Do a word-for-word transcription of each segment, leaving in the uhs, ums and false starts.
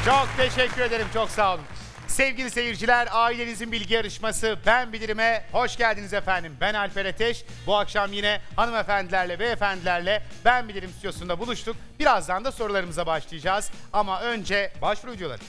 Çok teşekkür ederim, çok sağ olun. Sevgili seyirciler, ailenizin bilgi yarışması Ben Bilir'ime hoş geldiniz efendim. Ben Alper Ateş. Bu akşam yine hanımefendilerle, beyefendilerle Ben Bilir'im stüdyosunda buluştuk. Birazdan da sorularımıza başlayacağız. Ama önce başvuru videoları.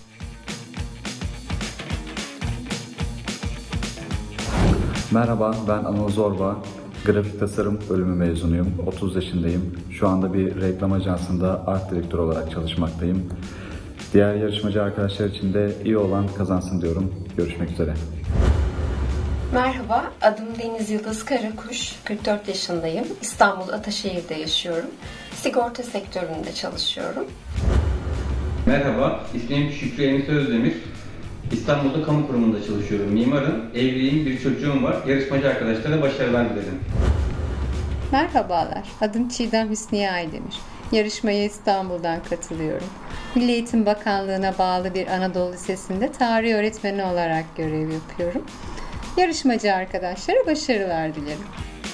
Merhaba, ben Anıl Zorba. Grafik tasarım bölümü mezunuyum. otuz yaşındayım. Şu anda bir reklam ajansında art direktör olarak çalışmaktayım. Diğer yarışmacı arkadaşlar için de iyi olan kazansın diyorum. Görüşmek üzere. Merhaba, adım Deniz Yıldız Karakuş. kırk dört yaşındayım. İstanbul Ataşehir'de yaşıyorum. Sigorta sektöründe çalışıyorum. Merhaba, ismim Şükrü Enis Özdemir. İstanbul'da kamu kurumunda çalışıyorum. Mimarım, evliyim, bir çocuğum var. Yarışmacı arkadaşlara başarılar dilerim. Merhabalar, adım Çiğdem Hüsniye Aydemir. Yarışmaya İstanbul'dan katılıyorum. Milli Eğitim Bakanlığı'na bağlı bir Anadolu Lisesi'nde tarih öğretmeni olarak görev yapıyorum. Yarışmacı arkadaşlara başarılar dilerim.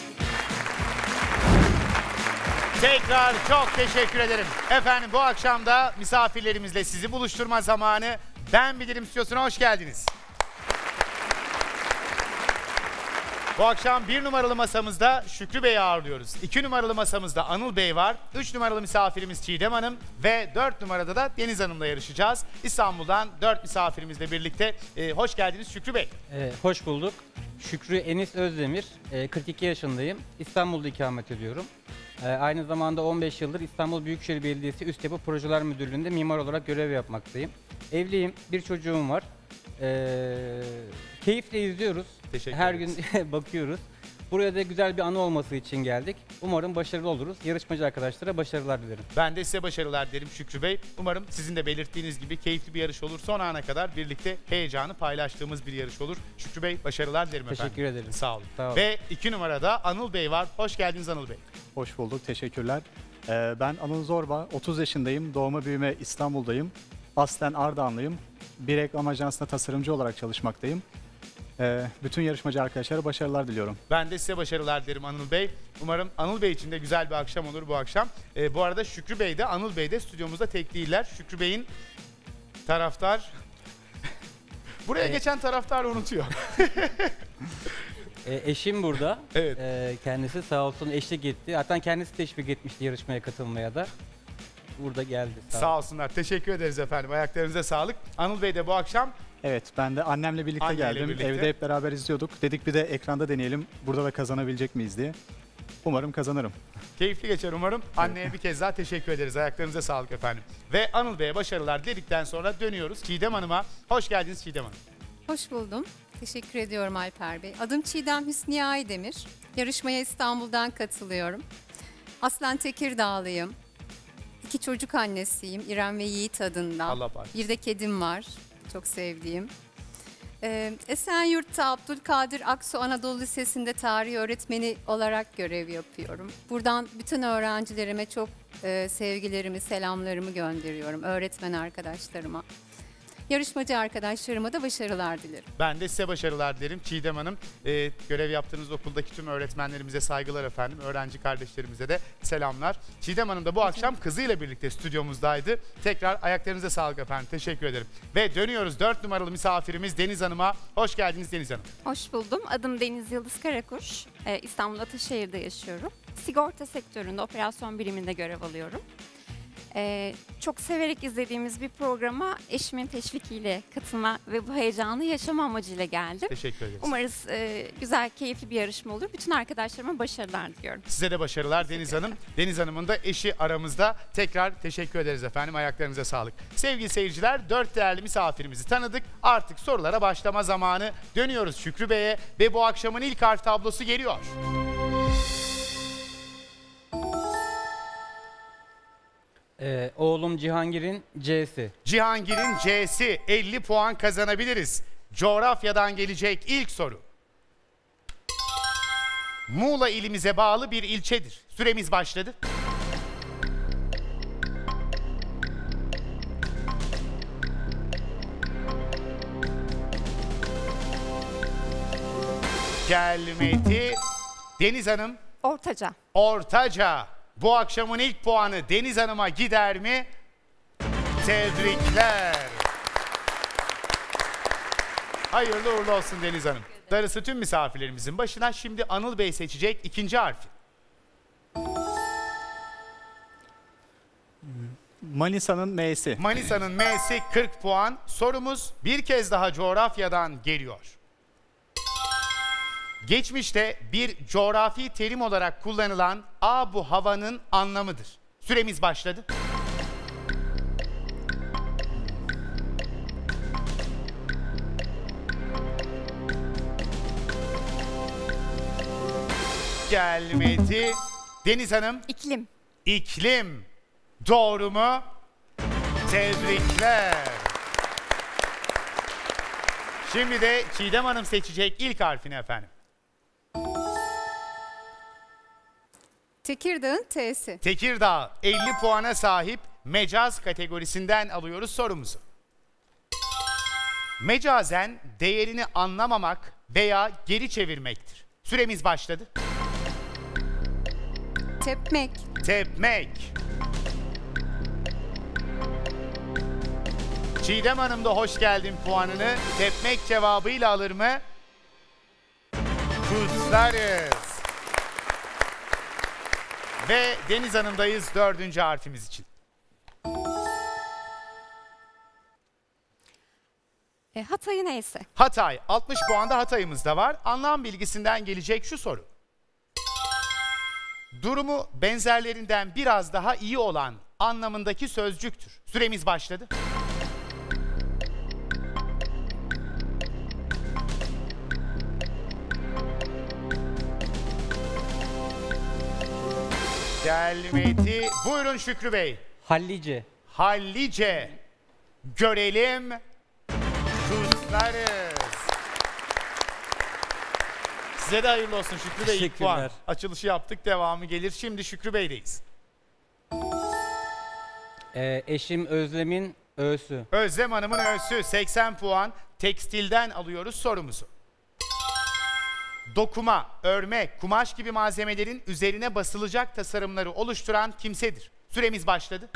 Tekrar çok teşekkür ederim. Efendim bu akşam da misafirlerimizle sizi buluşturma zamanı. Ben Bilirim stüdyosuna hoş geldiniz. Bu akşam bir numaralı masamızda Şükrü Bey'i ağırlıyoruz. iki numaralı masamızda Anıl Bey var. üç numaralı misafirimiz Çiğdem Hanım ve dört numarada da Deniz Hanım'la yarışacağız. İstanbul'dan dört misafirimizle birlikte e, hoş geldiniz Şükrü Bey. Ee, hoş bulduk. Şükrü Enis Özdemir, e, kırk iki yaşındayım. İstanbul'da ikamet ediyorum. E, aynı zamanda on beş yıldır İstanbul Büyükşehir Belediyesi Üst Yapı Projeler Müdürlüğü'nde mimar olarak görev yapmaktayım. Evliyim, bir çocuğum var. E, keyifle izliyoruz. Teşekkür Her ederiz. gün bakıyoruz. Buraya da güzel bir anı olması için geldik. Umarım başarılı oluruz. Yarışmacı arkadaşlara başarılar dilerim. Ben de size başarılar derim Şükrü Bey. Umarım sizin de belirttiğiniz gibi keyifli bir yarış olur. Son ana kadar birlikte heyecanı paylaştığımız bir yarış olur. Şükrü Bey başarılar dilerim efendim. Teşekkür ederim. Sağ olun. Sağ olun. Ve iki numarada Anıl Bey var. Hoş geldiniz Anıl Bey. Hoş bulduk, teşekkürler. Ee, ben Anıl Zorba, otuz yaşındayım, doğma büyüme İstanbul'dayım. Aslen Ardahanlıyım. Bir reklam ajansında tasarımcı olarak çalışmaktayım. Ee, bütün yarışmacı arkadaşlara başarılar diliyorum. Ben de size başarılar derim Anıl Bey. Umarım Anıl Bey için de güzel bir akşam olur bu akşam. Ee, bu arada Şükrü Bey de Anıl Bey de stüdyomuzda tek değiller. Şükrü Bey'in taraftar... Buraya Evet. geçen taraftar unutuyor. E, eşim burada. Evet. E, kendisi sağ olsun eşlik etti. Hatta kendisi teşvik etmişti yarışmaya katılmaya da. Burada geldi. Sağ, Sağ olsunlar. Teşekkür ederiz efendim. Ayaklarınıza sağlık. Anıl Bey de bu akşam Evet, ben de annemle birlikte Anneyle geldim. birlikte. Evde hep beraber izliyorduk. Dedik bir de ekranda deneyelim, burada da kazanabilecek miyiz diye. Umarım kazanırım. keyifli geçer umarım. Anneye bir kez daha teşekkür ederiz. Ayaklarınıza sağlık efendim. Ve Anıl Bey'e başarılar dedikten sonra dönüyoruz Çiğdem Hanım'a. Hoş geldiniz Çiğdem Hanım. Hoş buldum. Teşekkür ediyorum Alper Bey. Adım Çiğdem Hüsniye Aydemir. Yarışmaya İstanbul'dan katılıyorum. Aslen Tekirdağlıyım. İki çocuk annesiyim. İrem ve Yiğit adında. Allah bağışlasın. Bir de kedim var. Çok sevdiğim. Ee, Esenyurt'ta Abdülkadir Aksu Anadolu Lisesi'nde tarih öğretmeni olarak görev yapıyorum. Buradan bütün öğrencilerime çok e, sevgilerimi, selamlarımı gönderiyorum. Öğretmen arkadaşlarıma. Yarışmacı arkadaşlarıma da başarılar dilerim. Ben de size başarılar dilerim Çiğdem Hanım. Ee, görev yaptığınız okuldaki tüm öğretmenlerimize saygılar efendim. Öğrenci kardeşlerimize de selamlar. Çiğdem Hanım da bu akşam kızıyla birlikte stüdyomuzdaydı. Tekrar ayaklarınıza sağlık efendim. Teşekkür ederim. Ve dönüyoruz dört numaralı misafirimiz Deniz Hanım'a. Hoş geldiniz Deniz Hanım. Hoş buldum. Adım Deniz Yıldız Karakuş. Ee, İstanbul Ataşehir'de yaşıyorum. Sigorta sektöründe operasyon biriminde görev alıyorum. Ee, çok severek izlediğimiz bir programa eşimin teşvikiyle katılma ve bu heyecanı yaşama amacıyla geldim. Teşekkür ederiz. Umarız e, güzel, keyifli bir yarışma olur. Bütün arkadaşlarıma başarılar diliyorum. Size de başarılar Deniz Hanım. Deniz Hanım'ın da eşi aramızda. Tekrar teşekkür ederiz efendim. Ayaklarınıza sağlık. Sevgili seyirciler, dört değerli misafirimizi tanıdık. Artık sorulara başlama zamanı. Dönüyoruz Şükrü Bey'e ve bu akşamın ilk harf tablosu geliyor. Ee, oğlum Cihangir'in C'si. Cihangir'in C'si, elli puan kazanabiliriz. Coğrafyadan gelecek ilk soru. Muğla ilimize bağlı bir ilçedir. Süremiz başladı. Gelmedi. Deniz Hanım. Ortaca. Ortaca. Bu akşamın ilk puanı Deniz Hanım'a gider mi? Tebrikler. Hayırlı uğurlu olsun Deniz Hanım. Darısı tüm misafirlerimizin başına. Şimdi Anıl Bey seçecek ikinci harfi. Manisa'nın M'si. Manisa'nın M'si kırk puan. Sorumuz bir kez daha coğrafyadan geliyor. Geçmişte bir coğrafi terim olarak kullanılan "abu havanın" anlamıdır. Süremiz başladı. Gelmedi. Deniz Hanım. İklim. İklim. Doğru mu? Tebrikler. Şimdi de Çiğdem Hanım seçecek ilk harfini efendim. Tekirdağ'ın T'si. Tekirdağ elli puana sahip, mecaz kategorisinden alıyoruz sorumuzu. Mecazen değerini anlamamak veya geri çevirmektir. Süremiz başladı. Tepmek. Tepmek. Çiğdem Hanım da hoş geldin puanını tepmek cevabıyla alır mı? Kutlarız. Ve Deniz Hanım'dayız dördüncü harfimiz için. E, Hatay'ın E'si. Hatay. altmış puanda Hatay'ımız da var. Anlam bilgisinden gelecek şu soru. Durumu benzerlerinden biraz daha iyi olan anlamındaki sözcüktür. Süremiz başladı. Gelmedi. Buyurun Şükrü Bey. Hallice. Hallice. Görelim. Kutlarız. Size de hayırlı olsun Şükrü Bey. İlk puan. Teşekkürler. Açılışı yaptık. Devamı gelir. Şimdi Şükrü Bey'deyiz. Ee, eşim Özlem'in Ö'sü. Özlem Hanım'ın Ö'sü seksen puan. Tekstilden alıyoruz sorumuzu. Dokuma, örme, kumaş gibi malzemelerin üzerine basılacak tasarımları oluşturan kimsedir. Süremiz başladı.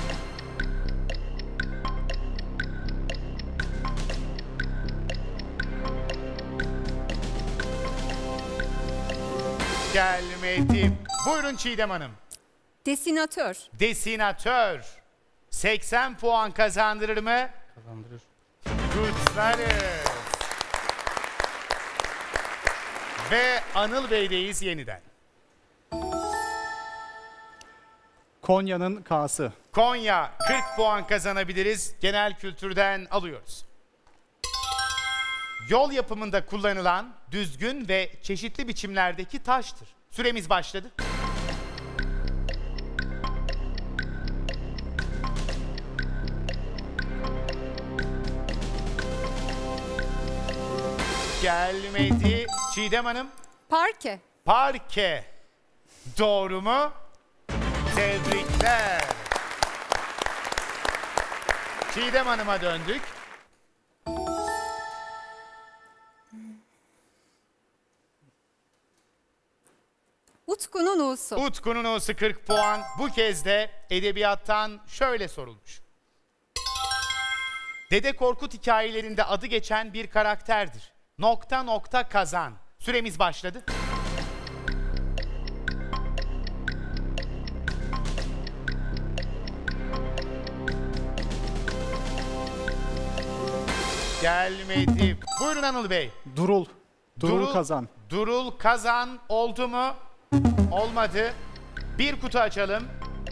Gelmedi. Buyurun Çiğdem Hanım. Desinatör. Desinatör. seksen puan kazandırır mı? Kazandırır. Kutlarız. Ve Anıl Bey'deyiz yeniden. Konya'nın K'sı. Konya kırk puan kazanabiliriz. Genel kültürden alıyoruz. Yol yapımında kullanılan düzgün ve çeşitli biçimlerdeki taştır. Süremiz başladı. Gelmedi. Çiğdem Hanım. Parke. Parke. Doğru mu? Tebrikler. Çiğdem Hanım'a döndük. Utku'nun U'su. Utku'nun U'su kırk puan. Bu kez de edebiyattan şöyle sorulmuş. Dede Korkut hikayelerinde adı geçen bir karakterdir. Nokta nokta kazan. Süremiz başladı. Gelmedi. Buyurun Anıl Bey. Durul. Durul, Durul Kazan. Durul Kazan oldu mu? Olmadı. Bir kutu açalım.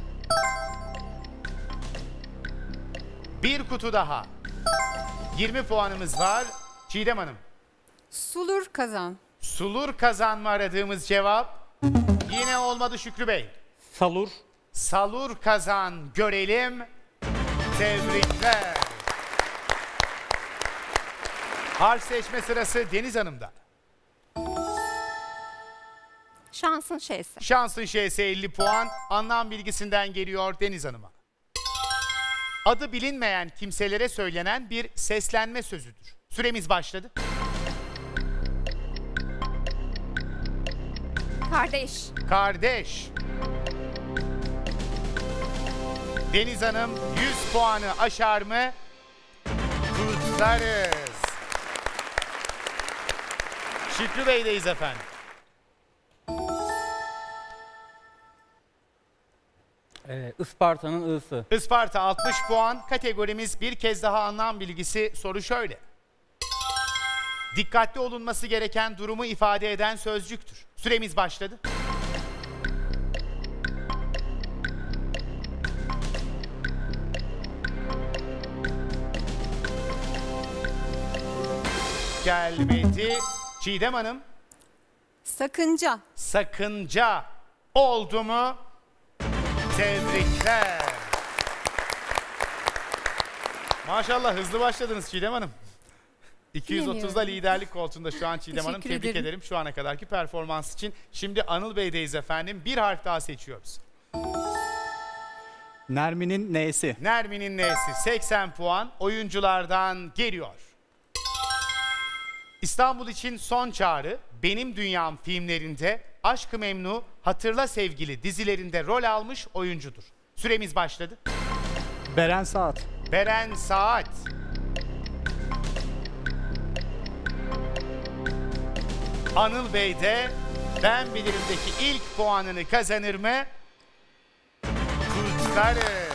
Bir kutu daha. yirmi puanımız var. Çiğdem Hanım. Sulur Kazan. Sulur Kazan mı aradığımız cevap? Yine olmadı Şükrü Bey. Salur. Salur Kazan görelim. Tebrikler. Harf seçme sırası Deniz Hanım'da. Şansın Ş'si. Şansın Ş'si elli puan. Anlam bilgisinden geliyor Deniz Hanım'a. Adı bilinmeyen kimselere söylenen bir seslenme sözüdür. Süremiz başladı. Kardeş. Kardeş. Deniz Hanım yüz puanı aşar mı? Kutlarız. Şükrü Bey'deyiz efendim. Ee, Isparta'nın I'sı. Isparta altmış puan. Kategorimiz bir kez daha anlam bilgisi. Soru şöyle. Dikkatli olunması gereken durumu ifade eden sözcüktür. Süremiz başladı. Gelmedi. Çiğdem Hanım. Sakınca. Sakınca oldu mu? Tebrikler. Maşallah hızlı başladınız Çiğdem Hanım. iki yüz otuzda liderlik koltuğunda şu an Çiğdem Hanım. Teşekkür Tebrik ederim. ederim şu ana kadarki performans için. Şimdi Anıl Bey'deyiz efendim. Bir harf daha seçiyoruz. Nermin'in N'si. Nermin'in N'si seksen puan oyunculardan geliyor. İstanbul için son çağrı, Benim Dünyam filmlerinde, Aşk-ı Memnu, Hatırla Sevgili dizilerinde rol almış oyuncudur. Süremiz başladı. Beren Saat. Beren Saat. Anıl Bey de Ben Bilirim'deki ilk puanını kazanır mı? Kutlarız.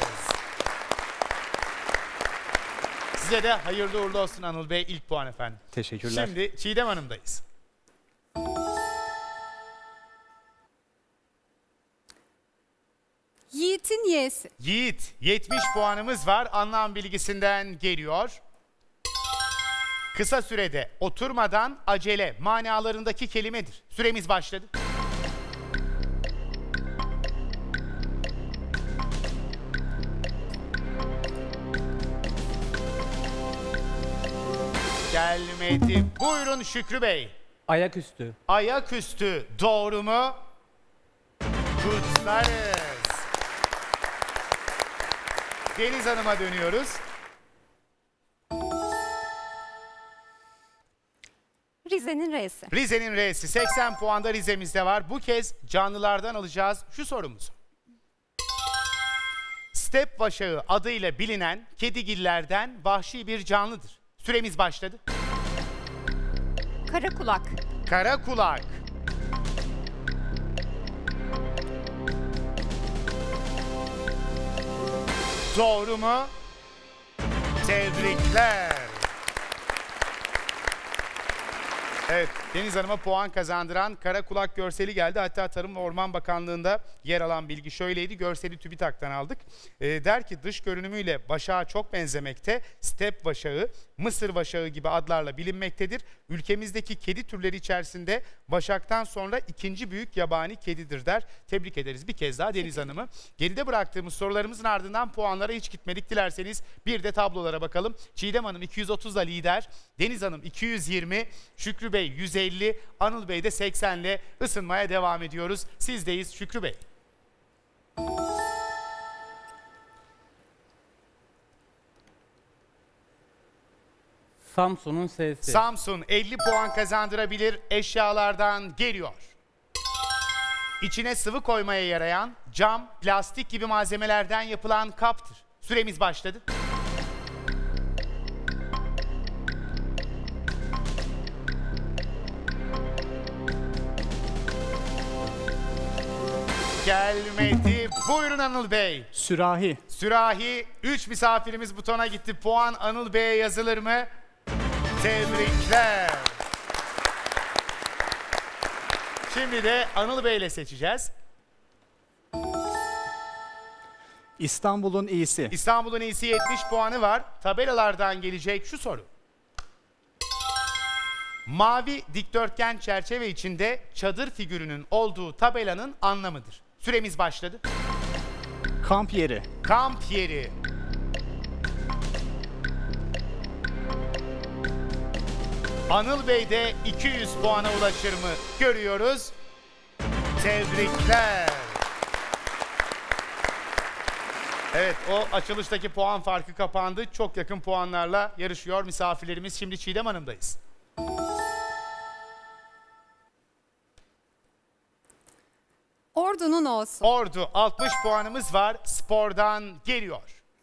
Size de hayırlı uğurlu olsun Anıl Bey, ilk puan efendim. Teşekkürler. Şimdi Çiğdem Hanım'dayız. Yiğit'in Y'si. Yiğit, yetmiş puanımız var. Anlam bilgisinden geliyor. Kısa sürede, oturmadan, acele manalarındaki kelimedir. Süremiz başladı. Gelmedi. Buyurun Şükrü Bey. Ayaküstü. Ayaküstü doğru mu? Kutlarız. Deniz Hanım'a dönüyoruz. Rize'nin R'si. Rize'nin R'si seksen puanda Rize'mizde var. Bu kez canlılardan alacağız şu sorumuzu. Step vaşağı adıyla bilinen kedigillerden vahşi bir canlıdır. Süremiz başladı. Kara kulak. Kara kulak. Doğru mu? Tebrikler. Evet, Deniz Hanım'a puan kazandıran kara kulak görseli geldi. Hatta Tarım ve Orman Bakanlığı'nda yer alan bilgi şöyleydi. Görseli TÜBİTAK'tan aldık. E, der ki dış görünümüyle başağa çok benzemekte. Step vaşağı, Mısır vaşağı gibi adlarla bilinmektedir. Ülkemizdeki kedi türleri içerisinde vaşaktan sonra ikinci büyük yabani kedidir der. Tebrik ederiz bir kez daha Deniz Hanım'ı. Geride bıraktığımız sorularımızın ardından puanlara hiç gitmedik. Dilerseniz bir de tablolara bakalım. Çiğdem Hanım iki yüz otuzla lider. Deniz Hanım iki yüz yirmi. Şükrü Bey yüz elli. Anıl Bey de seksenle ısınmaya devam ediyoruz. Sizdeyiz Şükrü Bey. Samsun'un S'si. Samsun elli puan kazandırabilir eşyalardan geliyor. İçine sıvı koymaya yarayan cam, plastik gibi malzemelerden yapılan kaptır. Süremiz başladı. Gelmedi. Buyurun Anıl Bey. Sürahi. Sürahi. üç misafirimiz butona gitti. Puan Anıl Bey'e yazılır mı? Tebrikler. Şimdi de Anıl Bey'le seçeceğiz. İstanbul'un iyisi. İstanbul'un iyisi yetmiş puanı var. Tabelalardan gelecek şu soru. Mavi dikdörtgen çerçeve içinde çadır figürünün olduğu tabelanın anlamıdır. Süremiz başladı. Kamp yeri. Kamp yeri. Anıl Bey de iki yüz puana ulaşır mı görüyoruz. Tebrikler. Evet, o açılıştaki puan farkı kapandı. Çok yakın puanlarla yarışıyor misafirlerimiz. Şimdi Çiğdem Hanım'dayız. Ordu'nun olsun. Ordu altmış puanımız var. Spordan geliyor.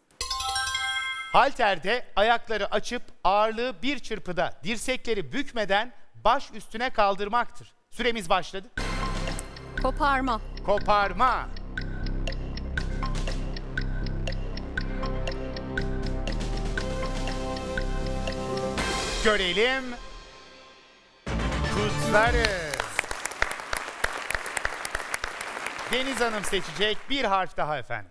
Halterde ayakları açıp ağırlığı bir çırpıda dirsekleri bükmeden baş üstüne kaldırmaktır. Süremiz başladı. Koparma. Koparma. Görelim. Kutlarız. Deniz Hanım seçecek bir harf daha efendim.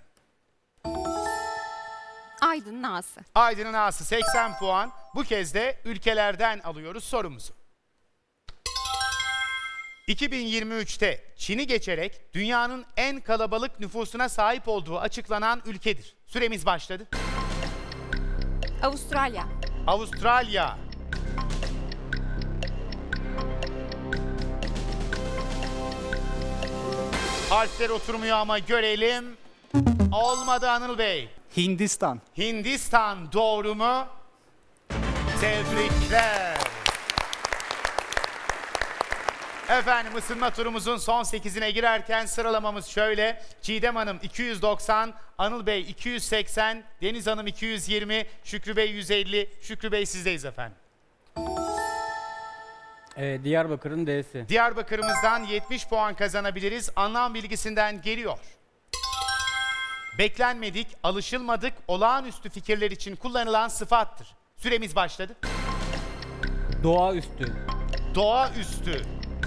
Aydın Nası. Aydın'ın A'sı seksen puan. Bu kez de ülkelerden alıyoruz sorumuzu. iki bin yirmi üçte Çin'i geçerek dünyanın en kalabalık nüfusuna sahip olduğu açıklanan ülkedir. Süremiz başladı. Avustralya. Avustralya. Harfler oturmuyor ama görelim. Olmadı Anıl Bey. Hindistan. Hindistan doğru mu? Tebrikler. Efendim ısınma turumuzun son sekizine girerken sıralamamız şöyle. Çiğdem Hanım iki yüz doksan, Anıl Bey iki yüz seksen, Deniz Hanım iki yüz yirmi, Şükrü Bey yüz elli. Şükrü Bey sizdeyiz efendim. Ee, Diyarbakır'ın D'si. Diyarbakır'ımızdan yetmiş puan kazanabiliriz. Anlam bilgisinden geliyor. Beklenmedik, alışılmadık, olağanüstü fikirler için kullanılan sıfattır. Süremiz başladı. Doğaüstü. Doğaüstü.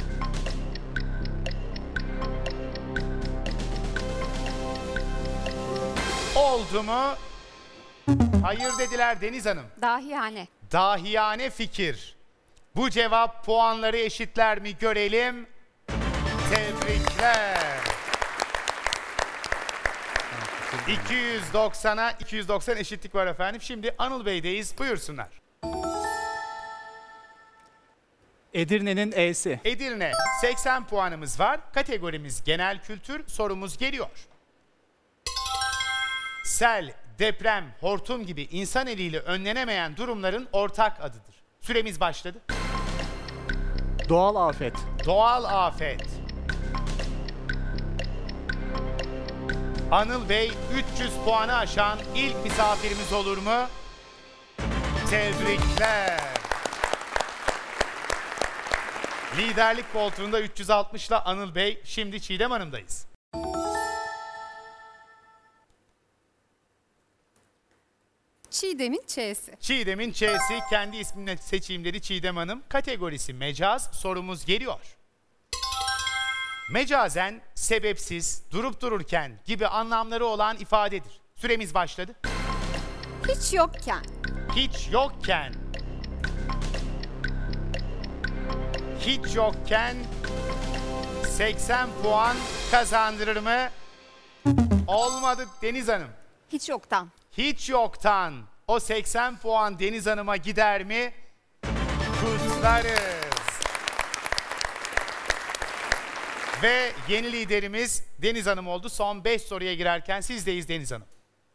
Oldu mu? Hayır dediler Deniz Hanım. Dahiyane. Dahiyane fikir. Bu cevap puanları eşitler mi görelim. Tebrikler. iki yüz doksana iki yüz doksan eşitlik var efendim. Şimdi Anıl Bey'deyiz. Buyursunlar. Edirne'nin E'si. Edirne seksen puanımız var. Kategorimiz genel kültür. Sorumuz geliyor. Sel, deprem, hortum gibi insan eliyle önlenemeyen durumların ortak adıdır. Süremiz başladı. Doğal afet. Doğal afet. Anıl Bey üç yüz puanı aşan ilk misafirimiz olur mu? Tebrikler. Liderlik koltuğunda üç yüz altmışla Anıl Bey. Şimdi Çiğdem Hanım'dayız. Çiğdem'in Ç'si. Çiğdem'in Ç'si, kendi ismini seçeyim dedi Çiğdem Hanım. Kategorisi mecaz. Sorumuz geliyor. Mecazen, sebepsiz, durup dururken gibi anlamları olan ifadedir. Süremiz başladı. Hiç yokken. Hiç yokken. Hiç yokken seksen puan kazandırır mı? Olmadı Deniz Hanım. Hiç yoktan. Hiç yoktan o seksen puan Deniz Hanım'a gider mi? Kutlarız. Ve yeni liderimiz Deniz Hanım oldu. Son beş soruya girerken sizdeyiz Deniz Hanım.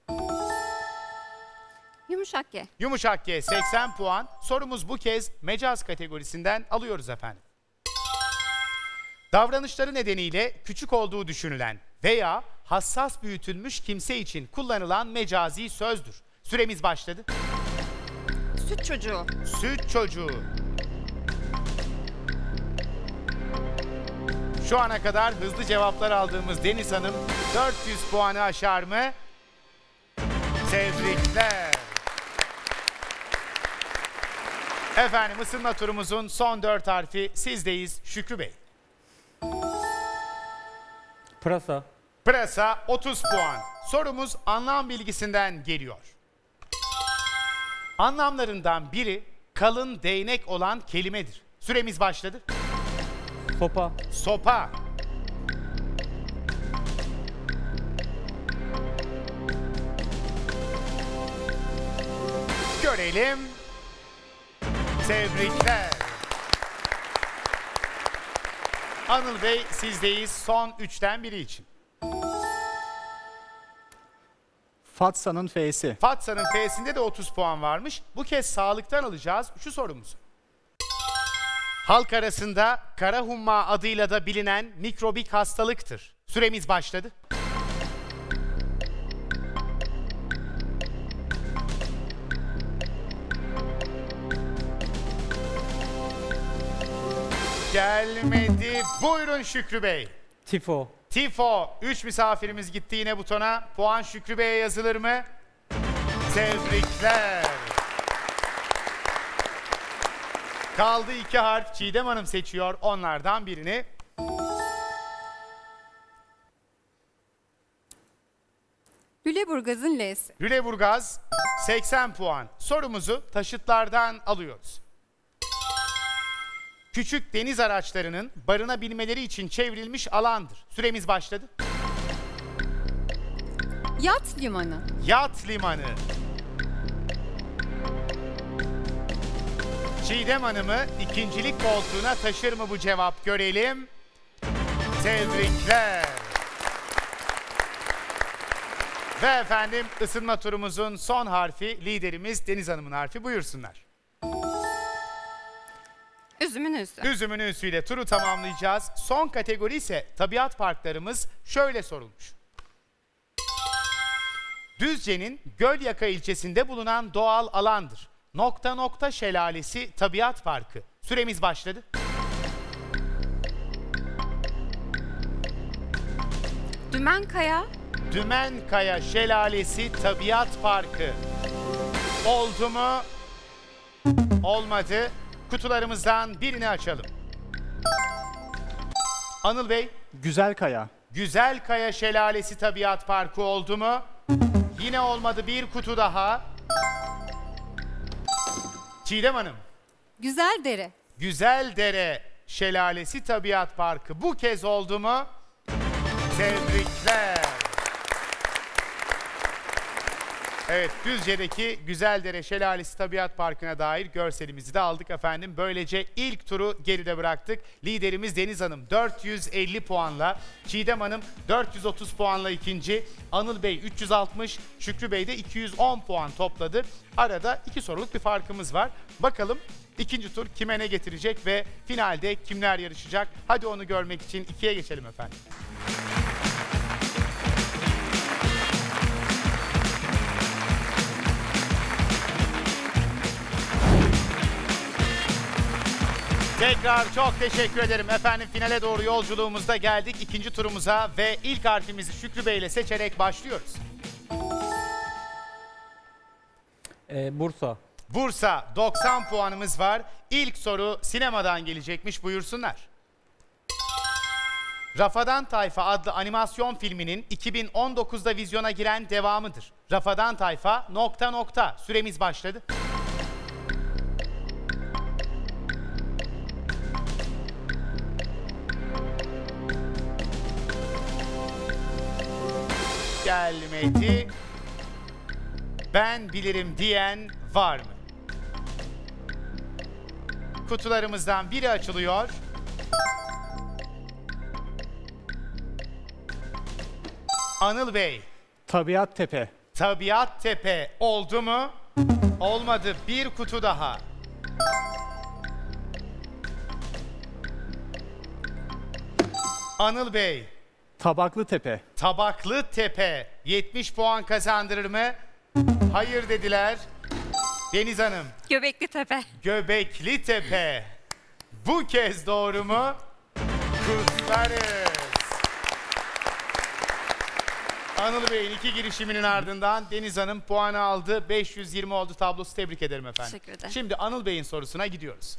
Yumuşak G. Yumuşak G seksen puan. Sorumuz bu kez mecaz kategorisinden alıyoruz efendim. Davranışları nedeniyle küçük olduğu düşünülen veya hassas büyütülmüş kimse için kullanılan mecazi sözdür. Süremiz başladı. Süt çocuğu. Süt çocuğu. Şu ana kadar hızlı cevaplar aldığımız Deniz Hanım dört yüz puanı aşar mı? Tebrikler. Efendim ısınma turumuzun son dört harfi sizdeyiz Şükrü Bey. Pırasa. Pırasa otuz puan. Sorumuz anlam bilgisinden geliyor. Anlamlarından biri kalın değnek olan kelimedir. Süremiz başladı. Sopa. Sopa. Görelim. Tebrikler. Anıl Bey sizdeyiz son üçten biri için. Fatsa'nın F'si. Fatsa'nın F'sinde de otuz puan varmış. Bu kez sağlıktan alacağız şu sorumuzu. Halk arasında kara humma adıyla da bilinen mikrobik hastalıktır. Süremiz başladı. Gelmedi. Buyurun Şükrü Bey. Tifo. Tifo. üç misafirimiz gitti yine butona. Puan Şükrü Bey'e yazılır mı? Tebrikler. Kaldı iki harf. Çiğdem Hanım seçiyor onlardan birini. Lüleburgaz'ın L'si. Lüleburgaz seksen puan. Sorumuzu taşıtlardan alıyoruz. Küçük deniz araçlarının barınabilmeleri için çevrilmiş alandır. Süremiz başladı. Yat limanı. Yat limanı. Çiğdem Hanım'ı ikincilik koltuğuna taşır mı bu cevap, görelim. Tebrikler. Ve efendim ısınma turumuzun son harfi liderimiz Deniz Hanım'ın harfi, buyursunlar. Üzümün üssü. Üzümün üssüyle turu tamamlayacağız. Son kategori ise tabiat parklarımız. Şöyle sorulmuş. Düzce'nin Gölyaka ilçesinde bulunan doğal alandır. Nokta nokta şelalesi tabiat parkı. Süremiz başladı. Dümenkaya. Dümenkaya Şelalesi Tabiat Parkı. Oldu mu? Olmadı. Kutularımızdan birini açalım. Anıl Bey. Güzelkaya. Güzelkaya Şelalesi Tabiat Parkı oldu mu? Yine olmadı. Bir kutu daha. Çiğdem Hanım. Güzeldere. Güzeldere Şelalesi Tabiat Parkı. Bu kez oldu mu? Tebrikler. Evet, Düzce'deki Güzeldere Şelalesi Tabiat Parkı'na dair görselimizi de aldık efendim. Böylece ilk turu geride bıraktık. Liderimiz Deniz Hanım dört yüz elli puanla, Çiğdem Hanım dört yüz otuz puanla ikinci, Anıl Bey üç yüz altmış, Şükrü Bey de iki yüz on puan topladı. Arada iki soruluk bir farkımız var. Bakalım ikinci tur kime ne getirecek ve finalde kimler yarışacak? Hadi onu görmek için ikiye geçelim efendim. Tekrar çok teşekkür ederim efendim. Finale doğru yolculuğumuzda geldik ikinci turumuza ve ilk harfimizi Şükrü Bey ile seçerek başlıyoruz. Ee, Bursa. Bursa doksan puanımız var. İlk soru sinemadan gelecekmiş, buyursunlar. Rafadan Tayfa adlı animasyon filminin iki bin on dokuzda vizyona giren devamıdır. Rafadan Tayfa nokta nokta. Süremiz başladı. Gelmedi. Ben bilirim diyen var mı? Kutularımızdan biri açılıyor. Anıl Bey. Tabiat Tepe. Tabiat Tepe oldu mu? Olmadı. Bir kutu daha. Anıl Bey. Tabaklı Tepe. Tabaklı Tepe yetmiş puan kazandırır mı? Hayır dediler. Deniz Hanım. Göbekli Tepe. Göbekli Tepe. Bu kez doğru mu? Kutlarız. Anıl Bey'in iki girişiminin ardından Deniz Hanım puanı aldı. beş yüz yirmi oldu tablosu. Tebrik ederim efendim. Teşekkür ederim. Şimdi Anıl Bey'in sorusuna gidiyoruz.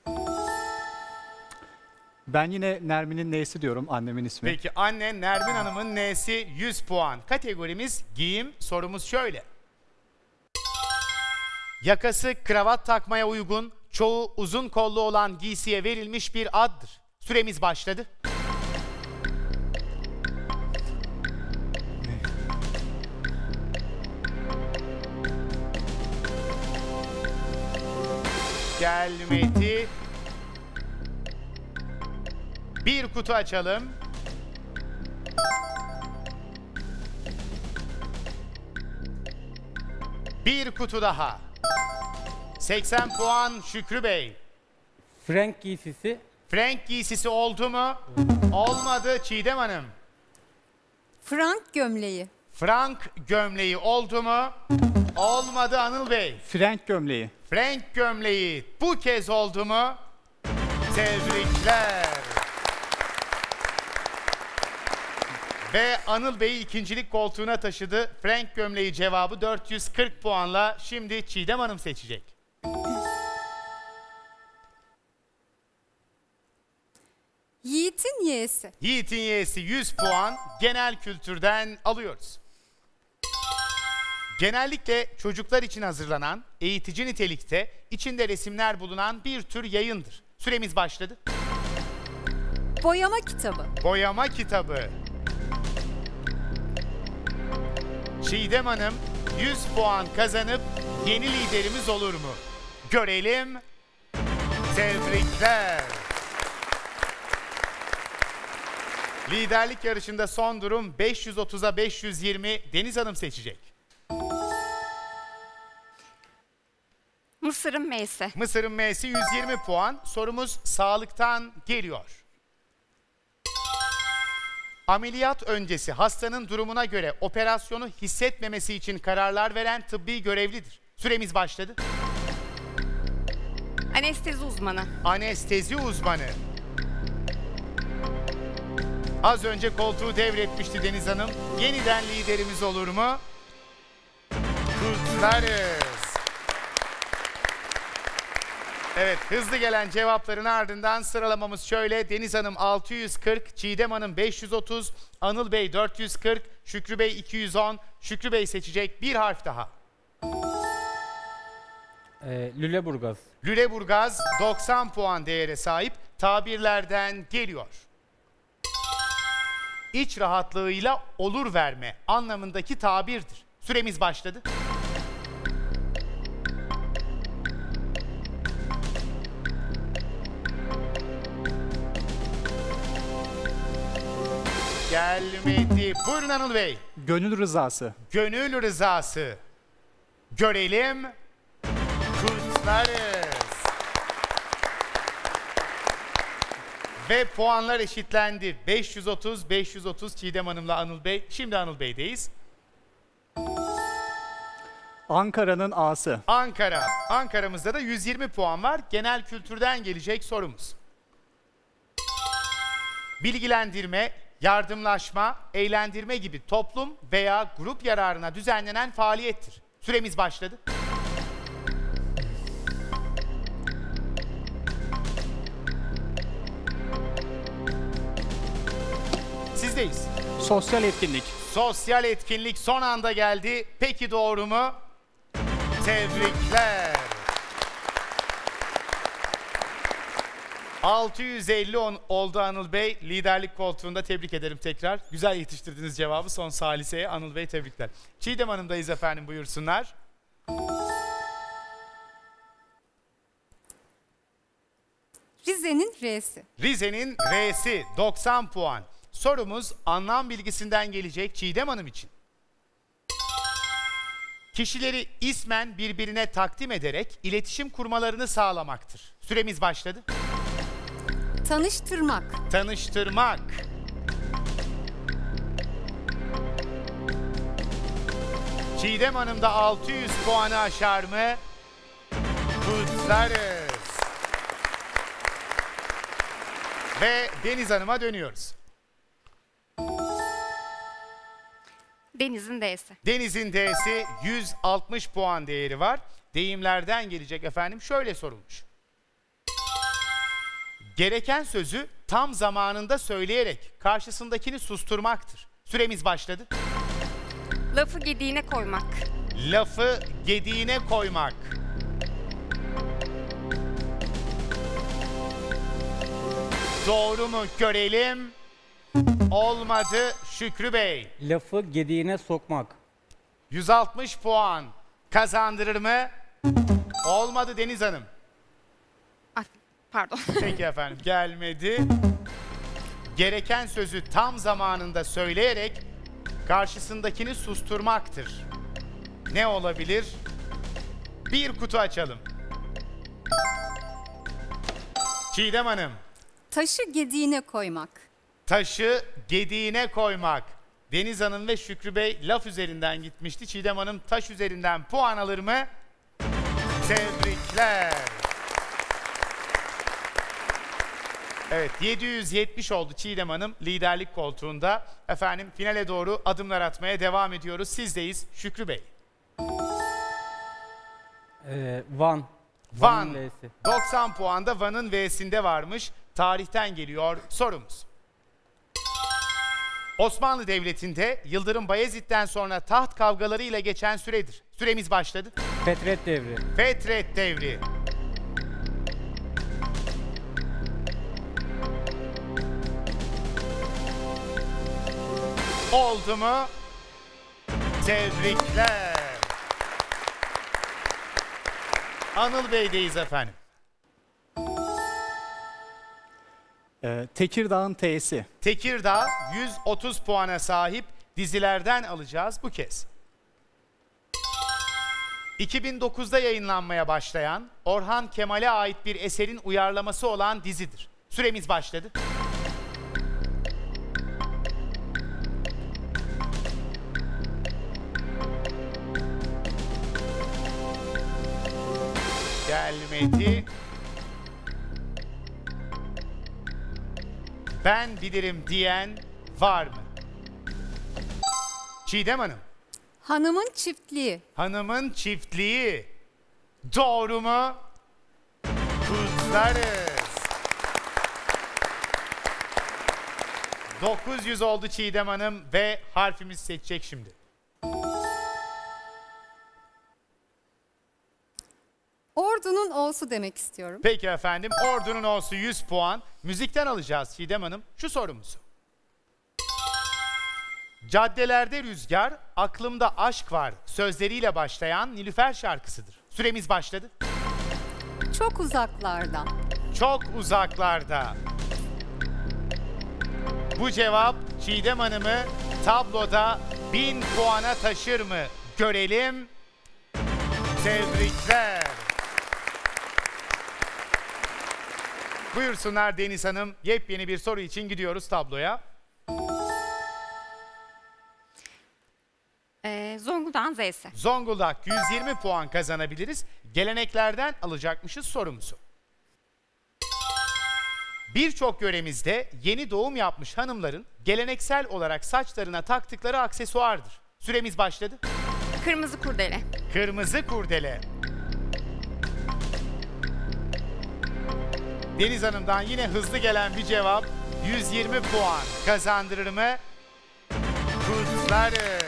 Ben yine Nermin'in neysi diyorum, annemin ismi. Peki anne Nermin Hanım'ın N'si yüz puan. Kategorimiz giyim. Sorumuz şöyle. Yakası kravat takmaya uygun, çoğu uzun kollu olan giysiye verilmiş bir addır. Süremiz başladı. Gelmedi. Bir kutu açalım. Bir kutu daha. seksen puan Şükrü Bey. Frank giysisi. Frank giysisi oldu mu? Olmadı. Çiğdem Hanım. Frank gömleği. Frank gömleği oldu mu? Olmadı Anıl Bey. Frank gömleği. Frank gömleği bu kez oldu mu? Tebrikler. Ve Anıl Bey'i ikincilik koltuğuna taşıdı. Frank gömleği cevabı dört yüz kırk puanla. Şimdi Çiğdem Hanım seçecek. Yiğit'in yeğesi. Yiğit'in yeğesi yüz puan. Genel kültürden alıyoruz. Genellikle çocuklar için hazırlanan, eğitici nitelikte, içinde resimler bulunan bir tür yayındır. Süremiz başladı. Boyama kitabı. Boyama kitabı. Çiğdem Hanım yüz puan kazanıp yeni liderimiz olur mu? Görelim. Tebrikler. Liderlik yarışında son durum beş yüz otuza beş yüz yirmi. Deniz Hanım seçecek. Mısır'ın M'si. Mısır'ın M'si yüz yirmi puan. Sorumuz sağlıktan geliyor. Ameliyat öncesi hastanın durumuna göre operasyonu hissetmemesi için kararlar veren tıbbi görevlidir. Süremiz başladı. Anestezi uzmanı. Anestezi uzmanı. Az önce koltuğu devretmişti Deniz Hanım. Yeniden liderimiz olur mu? Kutlarız. Evet, hızlı gelen cevapların ardından sıralamamız şöyle. Deniz Hanım altı yüz kırk, Çiğdem Hanım beş yüz otuz, Anıl Bey dört yüz kırk, Şükrü Bey iki yüz on. Şükrü Bey seçecek bir harf daha. Ee, Lüleburgaz. Lüleburgaz doksan puan değere sahip. Tabirlerden geliyor. İç rahatlığıyla olur verme anlamındaki tabirdir. Süremiz başladı. Gelmedi. Buyurun Anıl Bey. Gönül rızası. Gönül rızası. Görelim. Kutlarız. Ve puanlar eşitlendi. beş yüz otuz beş yüz otuz Çiğdem Hanım'la Anıl Bey. Şimdi Anıl Bey'deyiz. Ankara'nın A'sı. Ankara. Ankara'mızda da yüz yirmi puan var. Genel kültürden gelecek sorumuz. Bilgilendirme, yardımlaşma, eğlendirme gibi toplum veya grup yararına düzenlenen faaliyettir. Süremiz başladı. Sizdeyiz. Sosyal etkinlik. Sosyal etkinlik son anda geldi. Peki doğru mu? Tebrikler. altı yüz elli oldu Anıl Bey. Liderlik koltuğunda tebrik ederim tekrar. Güzel yetiştirdiniz cevabı son saliseye. Anıl Bey tebrikler. Çiğdem Hanım'dayız efendim, buyursunlar. Rize'nin R'si. Rize'nin R'si doksan puan. Sorumuz anlam bilgisinden gelecek Çiğdem Hanım için. Kişileri ismen birbirine takdim ederek iletişim kurmalarını sağlamaktır. Süremiz başladı. Tanıştırmak. Tanıştırmak. Çiğdem Hanım da altı yüz puanı aşar mı? Kutlarız. Ve Deniz Hanım'a dönüyoruz. Deniz'in D'si. Deniz'in D'si yüz altmış puan değeri var. Deyimlerden gelecek efendim, şöyle sorulmuş. Gereken sözü tam zamanında söyleyerek karşısındakini susturmaktır. Süremiz başladı. Lafı gediğine koymak. Lafı gediğine koymak. Doğru mu görelim? Olmadı Şükrü Bey. Lafı gediğine sokmak. yüz altmış puan kazandırır mı? Olmadı Deniz Hanım. Ay, pardon. Peki efendim, gelmedi. Gereken sözü tam zamanında söyleyerek karşısındakini susturmaktır. Ne olabilir? Bir kutu açalım. Çiğdem Hanım. Taşı gediğine koymak. Taşı gediğine koymak. Deniz Hanım ve Şükrü Bey laf üzerinden gitmişti. Çiğdem Hanım taş üzerinden puan alır mı? Tebrikler. Evet, yedi yüz yetmiş oldu Çiğdem Hanım liderlik koltuğunda. Efendim finale doğru adımlar atmaya devam ediyoruz. Sizdeyiz Şükrü Bey. Ee, Van. Van. Van'ın V'si. doksan puanda Van'ın V'sinde varmış. Tarihten geliyor sorumuz. Osmanlı Devleti'nde Yıldırım Bayezid'den sonra taht kavgalarıyla geçen süredir. Süremiz başladı. Fetret Devri. Fetret Devri. Oldu mu? Tebrikler. Anıl Bey'deyiz efendim. Ee, Tekirdağ'ın T'si. Tekirdağ yüz otuz puana sahip, dizilerden alacağız bu kez. iki bin dokuzda yayınlanmaya başlayan, Orhan Kemal'e ait bir eserin uyarlaması olan dizidir. Süremiz başladı. Gelmedi. Ben bilirim diyen var mı? Çiğdem Hanım. Hanımın çiftliği. Hanımın çiftliği. Doğru mu? Kutlarız. dokuz yüz oldu Çiğdem Hanım ve harfimizi seçecek şimdi. Ordu'nun O'su demek istiyorum. Peki efendim, Ordu'nun O'su yüz puan. Müzikten alacağız Çiğdem Hanım. Şu sorumuzu. Caddelerde rüzgar, aklımda aşk var sözleriyle başlayan Nilüfer şarkısıdır. Süremiz başladı. Çok uzaklardan. Çok uzaklarda. Bu cevap Çiğdem Hanım'ı tabloda bin puana taşır mı? Görelim. Tebrikler. Buyursunlar Deniz Hanım. Yepyeni bir soru için gidiyoruz tabloya. Ee, Zonguldak'ın Z'si. Zonguldak yüz yirmi puan kazanabiliriz. Geleneklerden alacakmışız sorumuzu. Birçok yöremizde yeni doğum yapmış hanımların geleneksel olarak saçlarına taktıkları aksesuardır. Süremiz başladı. Kırmızı kurdele. Kırmızı kurdele. Deniz Hanım'dan yine hızlı gelen bir cevap. yüz yirmi puan kazandırır mı? Kutlarız.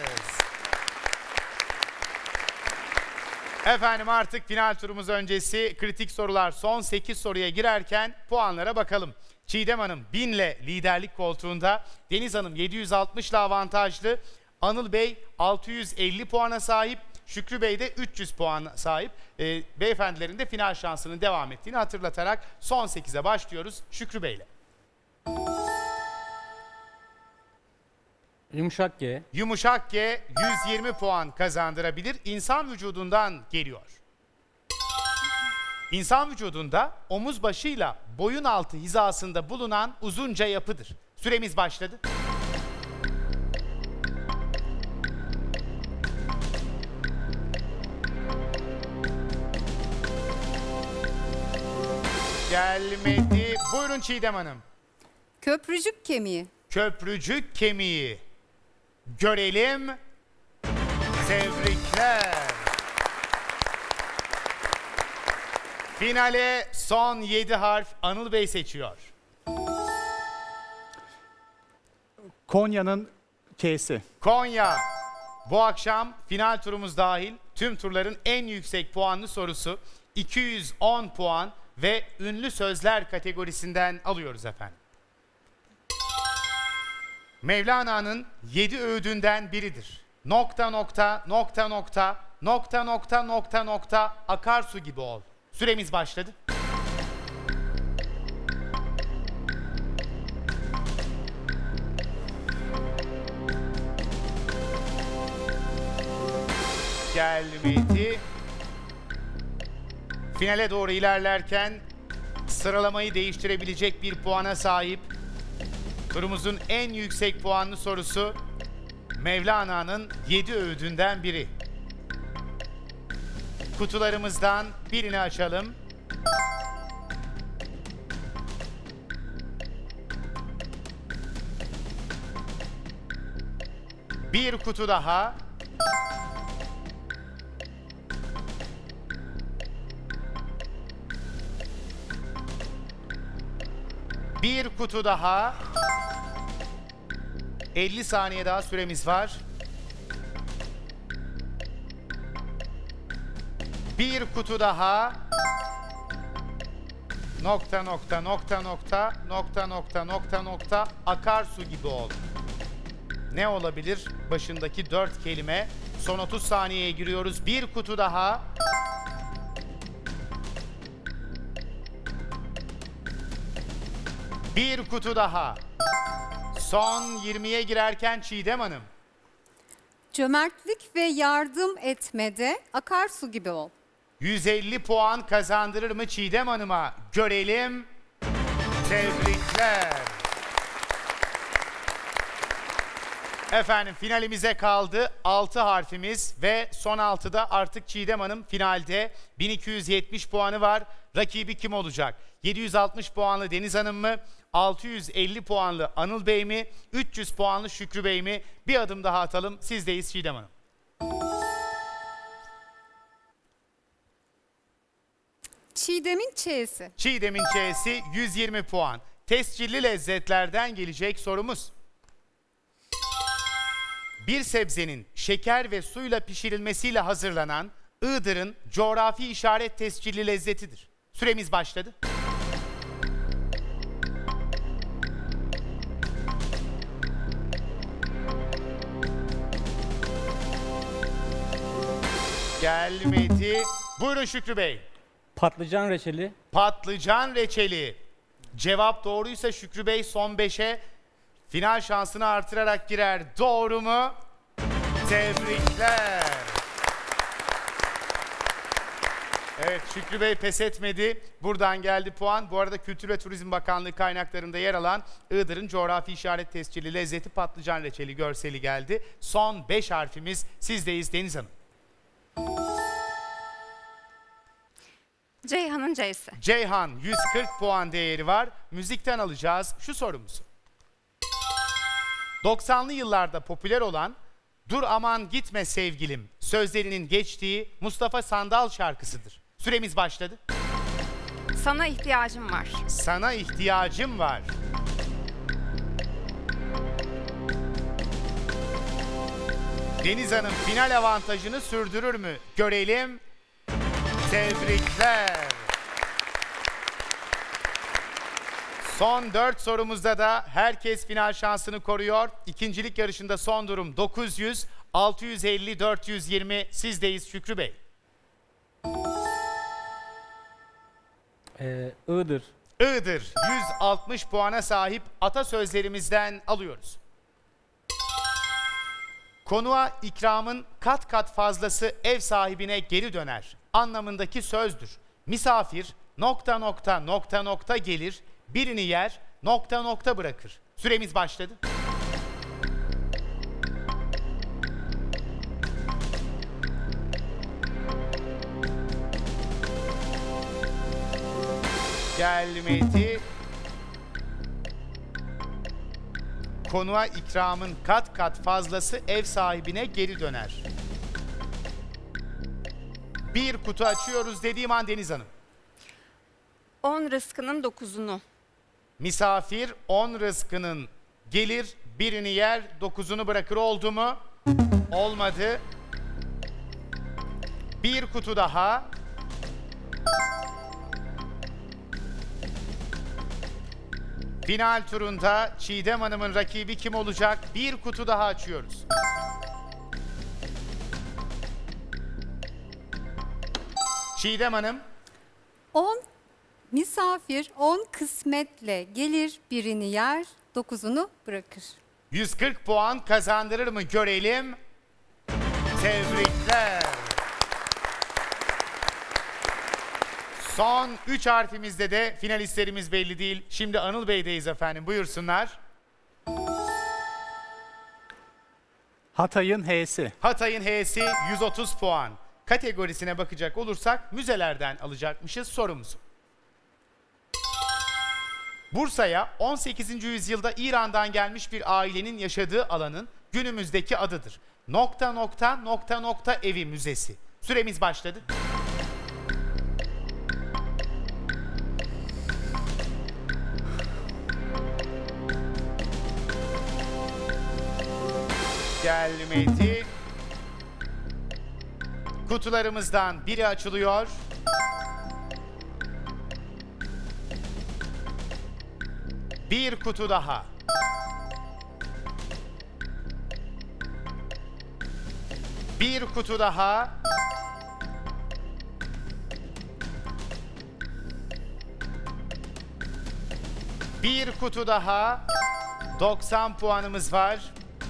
Efendim artık final turumuz öncesi kritik sorular son sekiz soruya girerken puanlara bakalım. Çiğdem Hanım bin ile liderlik koltuğunda, Deniz Hanım yedi yüz altmış ile avantajlı, Anıl Bey altı yüz elli puana sahip, Şükrü Bey de üç yüz puana sahip. Ee, beyefendilerin de final şansının devam ettiğini hatırlatarak son sekize başlıyoruz Şükrü Bey ile. Yumuşak G. Yumuşak G yüz yirmi puan kazandırabilir. İnsan vücudundan geliyor. İnsan vücudunda omuz başıyla boyun altı hizasında bulunan uzunca yapıdır. Süremiz başladı. Gelmedi. Buyurun Çiğdem Hanım. Köprücük kemiği. Köprücük kemiği. Görelim. Tebrikler. Finale son yedi harf Anıl Bey seçiyor. Konya'nın K'si. Konya. Bu akşam final turumuz dahil tüm turların en yüksek puanlı sorusu iki yüz on puan ve ünlü sözler kategorisinden alıyoruz efendim. Mevlana'nın yedi öğüdünden biridir. Nokta nokta nokta nokta nokta nokta nokta nokta akarsu gibi ol. Süremiz başladı. Gelmedi. Finale doğru ilerlerken sıralamayı değiştirebilecek bir puana sahip. Turumuzun en yüksek puanlı sorusu Mevlana'nın yedi öğüdünden biri. Kutularımızdan birini açalım. Bir kutu daha. Bir kutu daha. elli saniye daha süremiz var. Bir kutu daha. Nokta nokta nokta nokta nokta nokta nokta nokta akarsu gibi ol. Ne olabilir? Başındaki dört kelime. Son otuz saniyeye giriyoruz. Bir kutu daha. Bir kutu daha. Son yirmiye girerken Çiğdem Hanım. Cömertlik ve yardım etmede akarsu gibi ol. yüz elli puan kazandırır mı Çiğdem Hanım'a? Görelim. Tebrikler. Efendim finalimize kaldı altı harfimiz ve son altıda artık Çiğdem Hanım finalde. bin iki yüz yetmiş puanı var. Rakibi kim olacak? yedi yüz altmış puanlı Deniz Hanım mı? altı yüz elli puanlı Anıl Bey mi? üç yüz puanlı Şükrü Bey mi? Bir adım daha atalım. Sizdeyiz Çiğdem Hanım. Çiğdem'in Ç'si. Çiğdem'in Ç'si yüz yirmi puan. Tescilli lezzetlerden gelecek sorumuz. Bir sebzenin şeker ve suyla pişirilmesiyle hazırlanan Iğdır'ın coğrafi işaret tescilli lezzetidir. Süremiz başladı. Gelmedi. Buyurun Şükrü Bey. Patlıcan reçeli. Patlıcan reçeli. Cevap doğruysa Şükrü Bey son beşe final şansını artırarak girer. Doğru mu? Tebrikler. Evet Şükrü Bey pes etmedi. Buradan geldi puan. Bu arada Kültür ve Turizm Bakanlığı kaynaklarında yer alan Iğdır'ın coğrafi işaret tescilli lezzeti patlıcan reçeli görseli geldi. Son beş harfimiz sizdeyiz Deniz Hanım. Ceyhan'ın C'si. Ceyhan yüz kırk puan değeri var. Müzikten alacağız şu sorumuzu. doksanlı yıllarda popüler olan Dur Aman Gitme Sevgilim sözlerinin geçtiği Mustafa Sandal şarkısıdır. Süremiz başladı. Sana ihtiyacım var. Sana ihtiyacım var. Deniz Hanım final avantajını sürdürür mü? Görelim. Tebrikler. Son dört sorumuzda da herkes final şansını koruyor. İkincilik yarışında son durum dokuz yüz, altı yüz elli, dört yüz yirmi. Sizdeyiz Şükrü Bey. Ee, Iğdır. Iğdır yüz altmış puana sahip atasözlerimizden alıyoruz. Konuğa ikramın kat kat fazlası ev sahibine geri döner anlamındaki sözdür. Misafir nokta nokta nokta nokta gelir, birini yer nokta nokta bırakır. Süremiz başladı. Gelmedi. Konuğa ikramın kat kat fazlası ev sahibine geri döner. Bir kutu açıyoruz dediğim an Deniz Hanım. On rızkının dokuzunu. Misafir on rızkının gelir, birini yer, dokuzunu bırakır oldu mu? Olmadı. Bir kutu daha. Final turunda Çiğdem Hanım'ın rakibi kim olacak? Bir kutu daha açıyoruz. Çiğdem Hanım. On misafir on kısmetle gelir, birini yer, dokuzunu bırakır. yüz kırk puan kazandırır mı görelim. Tebrikler. Son üç harfimizde de finalistlerimiz belli değil. Şimdi Anıl Bey'deyiz efendim. Buyursunlar. Hatay'ın H'si. Hatay'ın H'si yüz otuz puan. Kategorisine bakacak olursak müzelerden alacakmışız sorumuzu. Bursa'ya on sekizinci yüzyılda İran'dan gelmiş bir ailenin yaşadığı alanın günümüzdeki adıdır. Nokta nokta nokta nokta evi müzesi. Süremiz başladı. Gelmedi. Kutularımızdan biri açılıyor. Bir kutu daha. Bir kutu daha. Bir kutu daha. doksan puanımız var.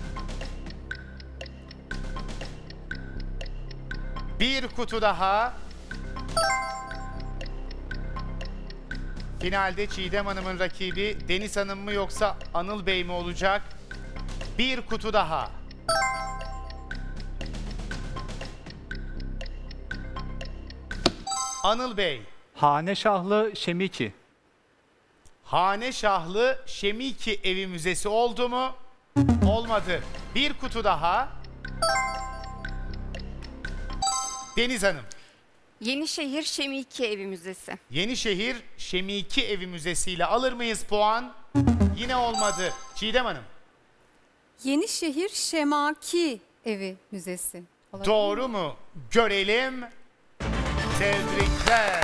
Bir kutu daha. Finalde Çiğdem Hanım'ın rakibi Deniz Hanım mı yoksa Anıl Bey mi olacak? Bir kutu daha. Anıl Bey. Haneşahlı Şemiki. Haneşahlı Şemiki Evi Müzesi oldu mu? Olmadı. Bir kutu daha. Deniz Hanım. Yenişehir Şemiki Evi Müzesi. Yenişehir Şemiki Evi Müzesi ile alır mıyız puan? Yine olmadı. Çiğdem Hanım. Yenişehir Şemaki Evi Müzesi. Olabilir Doğru mi? mu? Görelim. Tebrikler.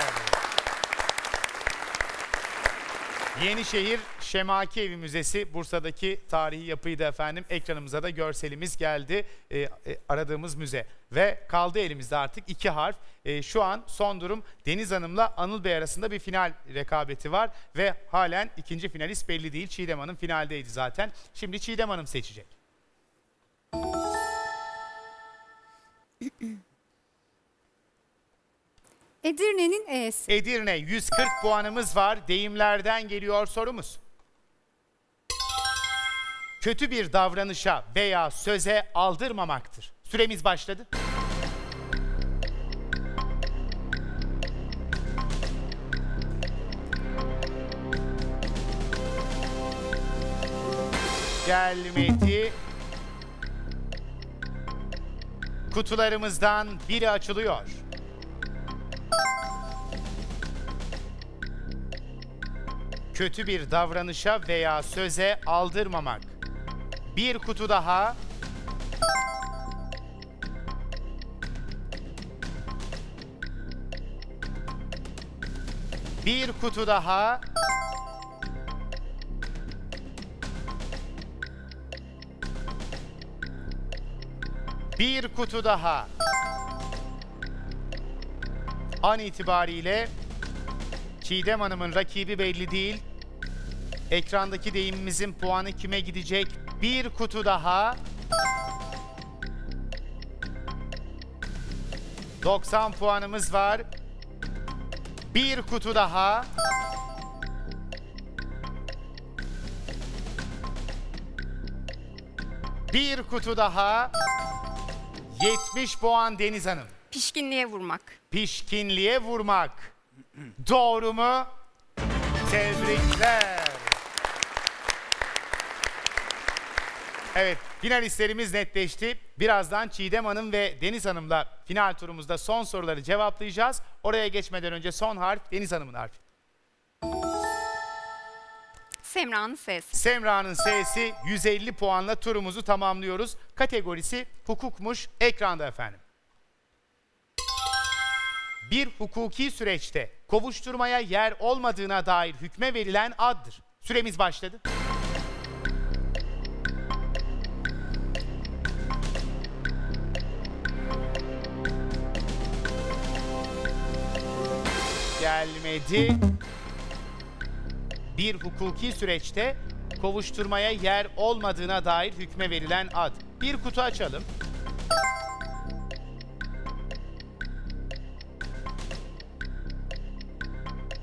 Yenişehir Şemaki Evi Müzesi Bursa'daki tarihi yapıydı efendim. Ekranımıza da görselimiz geldi. Ee, e, aradığımız müze. Ve kaldı elimizde artık iki harf. Ee, şu an son durum Deniz Hanım'la Anıl Bey arasında bir final rekabeti var. Ve halen ikinci finalist belli değil. Çiğdem Hanım finaldeydi zaten. Şimdi Çiğdem Hanım seçecek. Edirne'nin E'si. Edirne yüz kırk puanımız var. Deyimlerden geliyor sorumuz. Kötü bir davranışa veya söze aldırmamaktır. Süremiz başladı. Gelmedi. Kutularımızdan biri açılıyor. Kötü bir davranışa veya söze aldırmamak. Bir kutu daha. Bir kutu daha. Bir kutu daha. An itibariyle Çiğdem Hanım'ın rakibi belli değil. Ekrandaki deyimimizin puanı kime gidecek? Bir kutu daha. doksan puanımız var. Bir kutu daha. Bir kutu daha. yetmiş puan Deniz Hanım. Pişkinliğe vurmak. Pişkinliğe vurmak. Doğru mu? Tebrikler. Evet, finalistlerimiz netleşti. Birazdan Çiğdem Hanım ve Deniz Hanım'la final turumuzda son soruları cevaplayacağız. Oraya geçmeden önce son harf Deniz Hanım'ın harfi. Semra'nın S'si. Semra'nın S'si yüz elli puanla turumuzu tamamlıyoruz. Kategorisi hukukmuş ekranda efendim. Bir hukuki süreçte kovuşturmaya yer olmadığına dair hükme verilen addır. Süremiz başladı. Gelmedi. Bir hukuki süreçte kovuşturmaya yer olmadığına dair hükme verilen ad. Bir kutu açalım.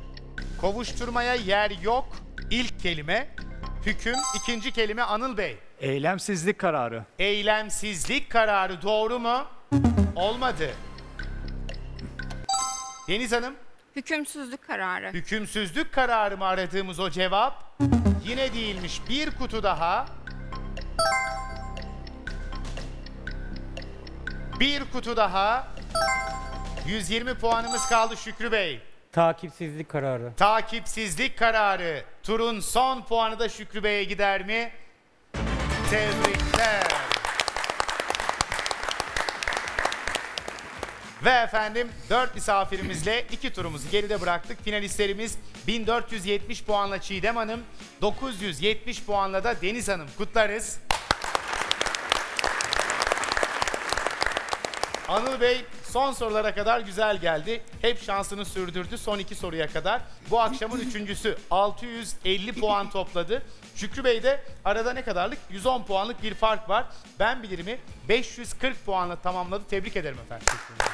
Kovuşturmaya yer yok. İlk kelime. Hüküm. İkinci kelime Anıl Bey. Eylemsizlik kararı. Eylemsizlik kararı doğru mu? Olmadı. Deniz Hanım, Hükümsüzlük kararı. hükümsüzlük kararı mı aradığımız o cevap? Yine değilmiş. Bir kutu daha. Bir kutu daha. yüz yirmi puanımız kaldı Şükrü Bey. Takipsizlik kararı. Takipsizlik kararı. Turun son puanı da Şükrü Bey'e gider mi? Tebrikler. Ve efendim dört misafirimizle iki turumuzu geride bıraktık. Finalistlerimiz bin dört yüz yetmiş puanla Çiğdem Hanım, dokuz yüz yetmiş puanla da Deniz Hanım. Kutlarız. Anıl Bey son sorulara kadar güzel geldi. Hep şansını sürdürdü son iki soruya kadar. Bu akşamın üçüncüsü altı yüz elli puan topladı. Şükrü Bey de arada ne kadarlık? yüz on puanlık bir fark var. Ben bilirimi beş yüz kırk puanla tamamladı. Tebrik ederim efendim.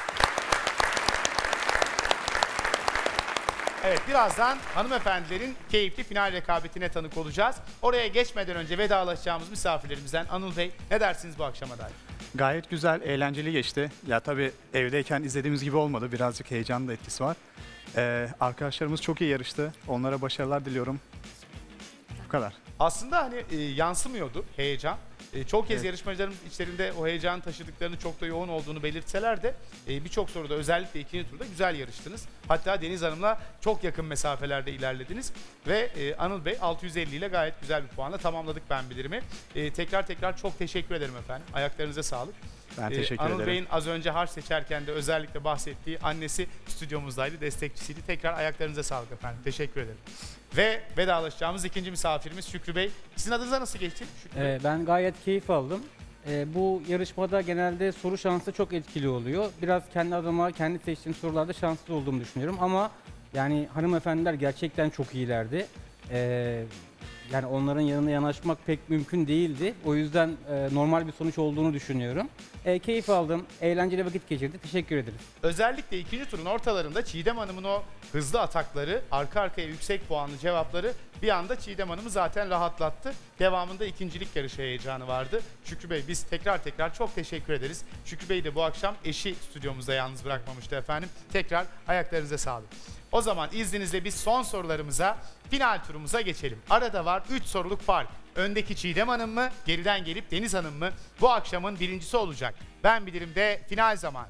Evet, birazdan hanımefendilerin keyifli final rekabetine tanık olacağız. Oraya geçmeden önce vedalaşacağımız misafirlerimizden Anıl Bey, ne dersiniz bu akşama dair? Gayet güzel, eğlenceli geçti. Ya tabii evdeyken izlediğimiz gibi olmadı. Birazcık heyecanın da etkisi var. Ee, arkadaşlarımız çok iyi yarıştı. Onlara başarılar diliyorum. Bu kadar. Aslında hani e, yansımıyordu heyecan. E, çok kez Evet. yarışmacılarımız içlerinde o heyecan taşıdıklarını, çok da yoğun olduğunu belirtseler de e, birçok soruda özellikle ikinci turda güzel yarıştınız. Hatta Deniz Hanım'la çok yakın mesafelerde ilerlediniz. Ve e, Anıl Bey altı yüz elli ile gayet güzel bir puanla tamamladık ben bilirimi. E, tekrar tekrar çok teşekkür ederim efendim. Ayaklarınıza sağlık. Ben Ee, teşekkür Anıl ederim. Bey'in az önce harç seçerken de özellikle bahsettiği annesi stüdyomuzdaydı, destekçisiydi. Tekrar ayaklarınıza sağlık efendim. Teşekkür ederim. Ve vedalaşacağımız ikinci misafirimiz Şükrü Bey. Sizin adınıza nasıl geçti Şükrü Bey? Ee, ben gayet keyif aldım. Ee, bu yarışmada genelde soru şansı çok etkili oluyor. Biraz kendi adıma, kendi seçtiğim sorularda şanslı olduğumu düşünüyorum. Ama yani hanımefendiler gerçekten çok iyilerdi. Ee, yani onların yanına yanaşmak pek mümkün değildi. O yüzden e, normal bir sonuç olduğunu düşünüyorum. E, keyif aldım, eğlenceli vakit geçirdik. Teşekkür ederiz. Özellikle ikinci turun ortalarında Çiğdem Hanım'ın o hızlı atakları, arka arkaya yüksek puanlı cevapları bir anda Çiğdem Hanım'ı zaten rahatlattı. Devamında ikincilik yarışı heyecanı vardı. Şükrü Bey, biz tekrar tekrar çok teşekkür ederiz. Şükrü Bey de bu akşam eşi stüdyomuzda yalnız bırakmamıştı efendim. Tekrar ayaklarınıza sağlık. O zaman izninizle biz son sorularımıza, final turumuza geçelim. Arada var üç soruluk fark. Öndeki Çiğdem Hanım mı, geriden gelip Deniz Hanım mı bu akşamın birincisi olacak? Ben bilirim de final zamanı.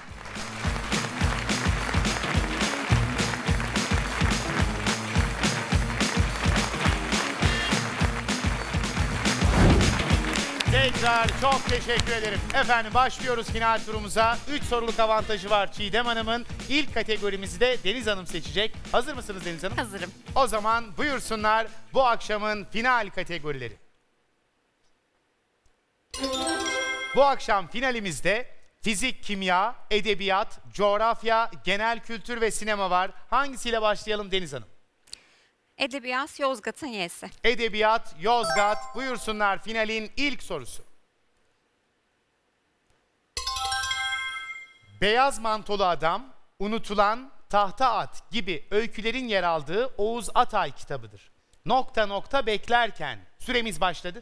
Tekrar çok teşekkür ederim. Efendim başlıyoruz final turumuza. üç soruluk avantajı var Çiğdem Hanım'ın. İlk kategorimizi de Deniz Hanım seçecek. Hazır mısınız Deniz Hanım? Hazırım. O zaman buyursunlar bu akşamın final kategorileri. Bu akşam finalimizde fizik, kimya, edebiyat, coğrafya, genel kültür ve sinema var. Hangisiyle başlayalım Deniz Hanım? Edebiyat Yozgat'ın Y'si. Edebiyat, Yozgat. Buyursunlar finalin ilk sorusu. Beyaz Mantolu Adam, Unutulan, Tahta At gibi öykülerin yer aldığı Oğuz Atay kitabıdır. Nokta nokta beklerken. Süremiz başladı.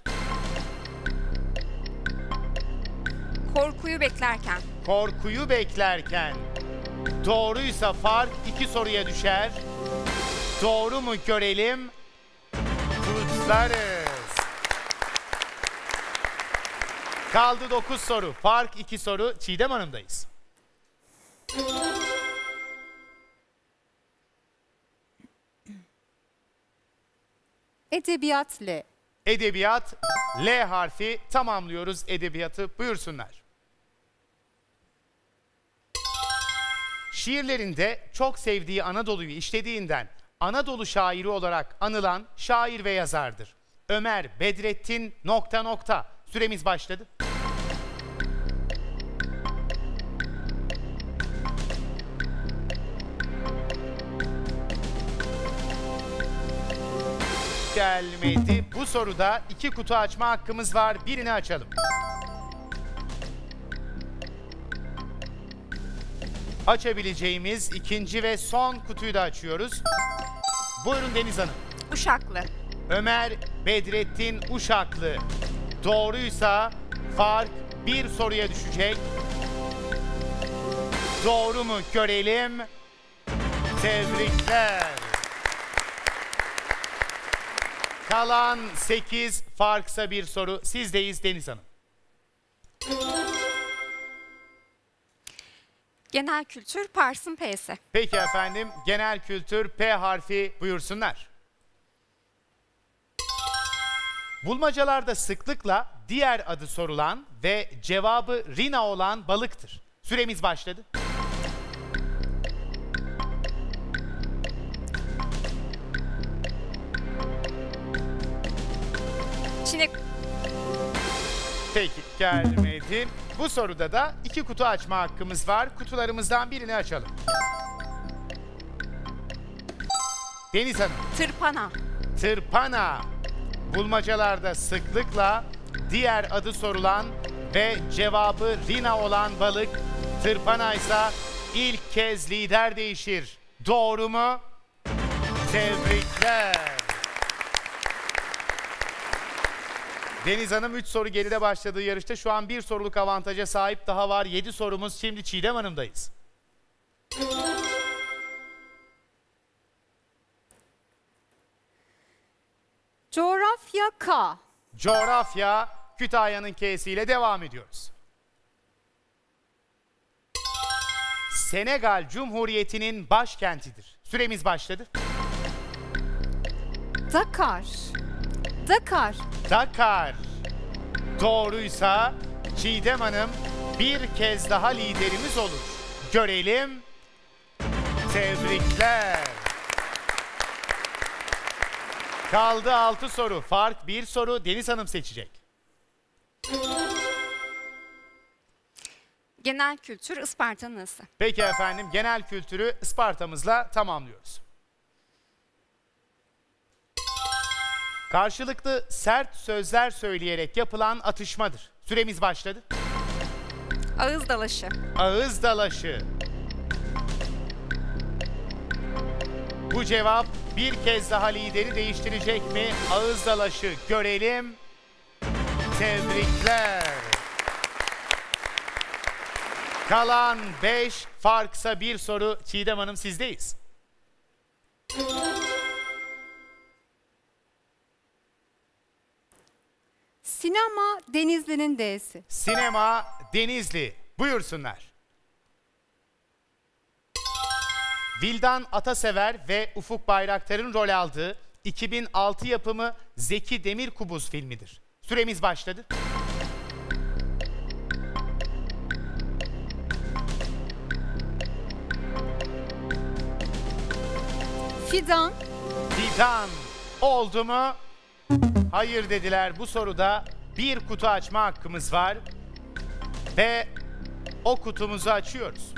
Korkuyu beklerken. Korkuyu beklerken. Doğruysa fark iki soruya düşer. Doğru mu görelim? Kutlarız. Kaldı dokuz soru. Fark iki soru. Çiğdem Hanım'dayız. Edebiyat L. Edebiyat L harfi, tamamlıyoruz edebiyatı. Buyursunlar. Şiirlerinde çok sevdiği Anadolu'yu işlediğinden Anadolu şairi olarak anılan şair ve yazardır. Ömer Bedrettin nokta nokta. Süremiz başladı. Gelmedi. Bu soruda iki kutu açma hakkımız var. Birini açalım. Açabileceğimiz ikinci ve son kutuyu da açıyoruz. Buyurun Deniz Hanım. Uşaklı. Ömer Bedrettin Uşaklı. Doğruysa fark bir soruya düşecek. Doğru mu görelim. Tebrikler. Kalan sekiz, farksa bir soru. Sizdeyiz Deniz Hanım. Genel kültür Pars'ın P'si. Peki efendim, genel kültür P harfi buyursunlar. Bulmacalarda sıklıkla diğer adı sorulan ve cevabı Rina olan balıktır. Süremiz başladı. Şimdi Peki, gelmedi. Bu soruda da iki kutu açma hakkımız var. Kutularımızdan birini açalım. Deniz Hanım. tırpana. Tırpana. Bulmacalarda sıklıkla diğer adı sorulan ve cevabı Rina olan balık. Tırpana ise ilk kez lider değişir. Doğru mu? Tebrikler. Deniz Hanım üç soru geride başladığı yarışta şu an bir soruluk avantaja sahip, daha var. yedi sorumuz. Şimdi Çiğdem Hanım'dayız. Coğrafya K. Coğrafya, Kütahya'nın K'siyle devam ediyoruz. Senegal Cumhuriyeti'nin başkentidir. Süremiz başladı. Dakar. Dakar. Dakar. Doğruysa Çiğdem Hanım bir kez daha liderimiz olur. Görelim. Tebrikler. Kaldı altı soru. Fark bir soru. Deniz Hanım seçecek. Genel kültür Isparta'nın I'sı. Peki efendim, genel kültürü Isparta'mızla tamamlıyoruz. Karşılıklı sert sözler söyleyerek yapılan atışmadır. Süremiz başladı. Ağız dalaşı. Ağız dalaşı. Bu cevap bir kez daha lideri değiştirecek mi? Ağız dalaşı görelim. Tebrikler. Kalan beş, farksa bir soru. Çiğdem Hanım sizdeyiz. Sinema Denizli'nin D'si. Sinema Denizli. Buyursunlar. Vildan Atasever ve Ufuk Bayraktar'ın rol aldığı iki bin altı yapımı Zeki Demirkubuz filmidir. Süremiz başladı. Fidan. Fidan oldu mu? Hayır dediler. Bu soruda bir kutu açma hakkımız var. Ve o kutumuzu açıyoruz.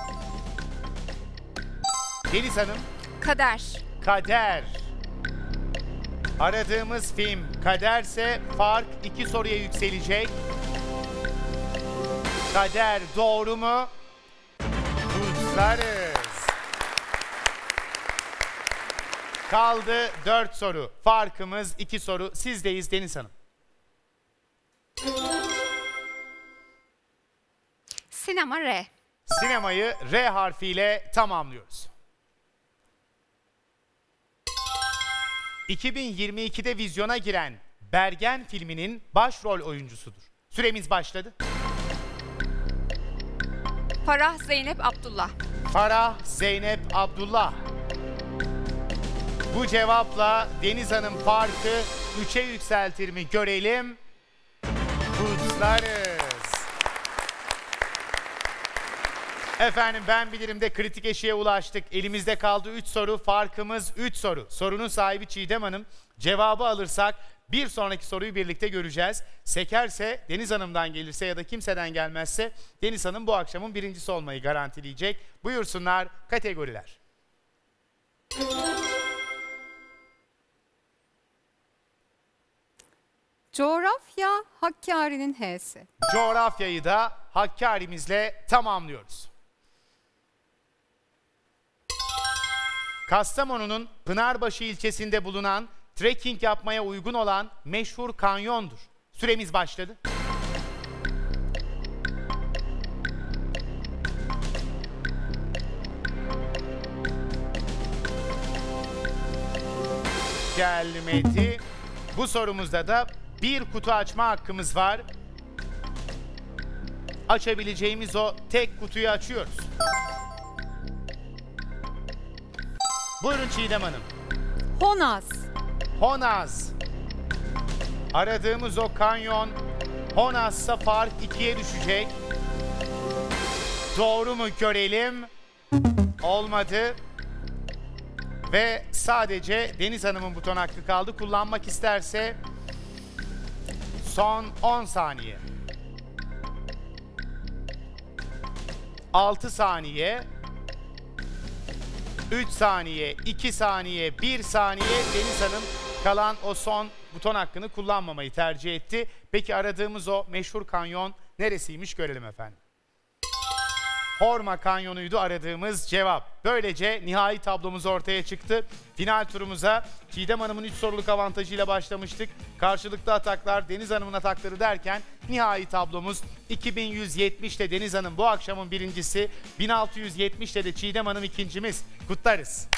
Deniz Hanım. Kader. Kader. Aradığımız film Kaderse fark iki soruya yükselecek. Kader doğru mu? Kutlarız. Kaldı dört soru. Farkımız iki soru. Sizdeyiz Deniz Hanım. Sinema R. Sinemayı R harfiyle tamamlıyoruz. iki bin yirmi ikide vizyona giren Bergen filminin başrol oyuncusudur. Süremiz başladı. Farah Zeynep Abdullah. Farah Zeynep Abdullah. Bu cevapla Deniz Hanım farkı üçe yükseltir mi görelim. Kutlarız. Efendim ben bilirim de kritik eşiğe ulaştık. Elimizde kaldı üç soru. Farkımız üç soru. Sorunun sahibi Çiğdem Hanım. Cevabı alırsak bir sonraki soruyu birlikte göreceğiz. Sekerse, Deniz Hanım'dan gelirse ya da kimseden gelmezse Deniz Hanım bu akşamın birincisi olmayı garantileyecek. Buyursunlar kategoriler. Coğrafya Hakkari'nin H'si. Coğrafyayı da Hakkari'mizle tamamlıyoruz. Kastamonu'nun Pınarbaşı ilçesinde bulunan trekking yapmaya uygun olan meşhur kanyondur. Süremiz başladı. Gelmedi. Bu sorumuzda da bir kutu açma hakkımız var. Açabileceğimiz o tek kutuyu açıyoruz. Buyurun Çiğdem Hanım. Honaz. Honaz. Aradığımız o kanyon Honaz'sa fark ikiye düşecek. Doğru mu görelim? Olmadı. Ve sadece Deniz Hanım'ın buton hakkı kaldı. Kullanmak isterse son on saniye. altı saniye. üç saniye, iki saniye, bir saniye. Deniz Hanım kalan o son buton hakkını kullanmamayı tercih etti. Peki aradığımız o meşhur kanyon neresiymiş görelim efendim. Horma Kanyonu'ydu aradığımız cevap. Böylece nihai tablomuz ortaya çıktı. Final turumuza Çiğdem Hanım'ın üç soruluk avantajıyla başlamıştık. Karşılıklı ataklar, Deniz Hanım'ın atakları derken nihai tablomuz iki bin yüz yetmişte Deniz Hanım bu akşamın birincisi, bin altı yüz yetmişte de Çiğdem Hanım ikincimiz. Kutlarız.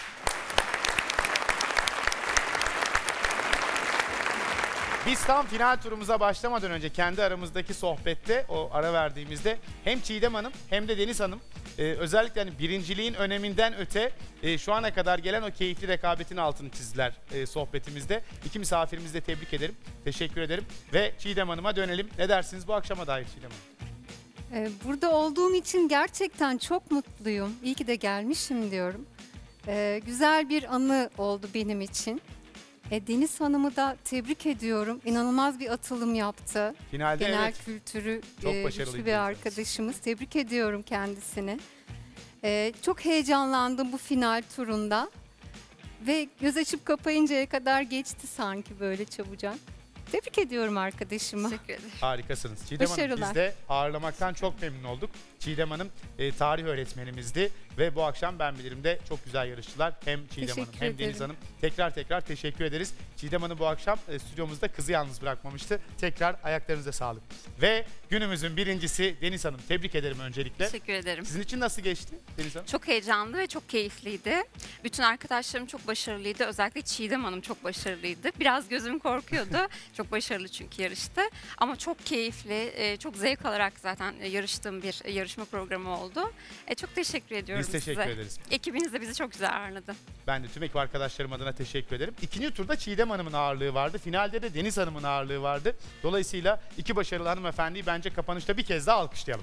Biz tam final turumuza başlamadan önce kendi aramızdaki sohbette, o ara verdiğimizde hem Çiğdem Hanım hem de Deniz Hanım e, özellikle hani birinciliğin öneminden öte e, şu ana kadar gelen o keyifli rekabetin altını çizdiler e, sohbetimizde. İki misafirimizi de tebrik ederim, teşekkür ederim ve Çiğdem Hanım'a dönelim. Ne dersiniz bu akşama dair Çiğdem Hanım? Ee, Burada olduğum için gerçekten çok mutluyum. İyi ki de gelmişim diyorum. Ee, güzel bir anı oldu benim için. E, Deniz Hanım'ı da tebrik ediyorum. İnanılmaz bir atılım yaptı. Finalde Genel evet. kültürü Çok e, başarılıydı güçlü bir Deniz arkadaşımız. Tebrik ediyorum kendisini. E, çok heyecanlandım bu final turunda. Ve göz açıp kapayıncaya kadar geçti sanki böyle çabucak. Tebrik ediyorum arkadaşımı. Teşekkür ederim. Harikasınız. Çiğdem Hanım Başarılar. biz de ağırlamaktan çok memnun olduk. Çiğdem Hanım e, tarih öğretmenimizdi ve bu akşam Ben Bilir'imde çok güzel yarıştılar. Hem Çiğdem Teşekkür Hanım hem Deniz ederim. Hanım. Tekrar tekrar teşekkür ederiz. Çiğdem Hanım bu akşam e, stüdyomuzda kızı yalnız bırakmamıştı. Tekrar ayaklarınıza sağlık. Ve günümüzün birincisi Deniz Hanım. Tebrik ederim öncelikle. Teşekkür ederim. Sizin için nasıl geçti Deniz Hanım? Çok heyecanlı ve çok keyifliydi. Bütün arkadaşlarım çok başarılıydı. Özellikle Çiğdem Hanım çok başarılıydı. Biraz gözüm korkuyordu. Çok başarılı çünkü yarıştı. Ama çok keyifli, e, çok zevk alarak zaten yarıştığım bir yarışma programı oldu. E, Çok teşekkür ediyorum Biz teşekkür size. ederiz. Ekibiniz de bizi çok güzel ağırladı. Ben de tüm ekip arkadaşlarım adına teşekkür ederim. İkinci turda Çiğdem Hanım'ın ağırlığı vardı. Finalde de Deniz Hanım'ın ağırlığı vardı. Dolayısıyla iki başarılı hanımefendiyi bence kapanışta bir kez daha alkışlayalım.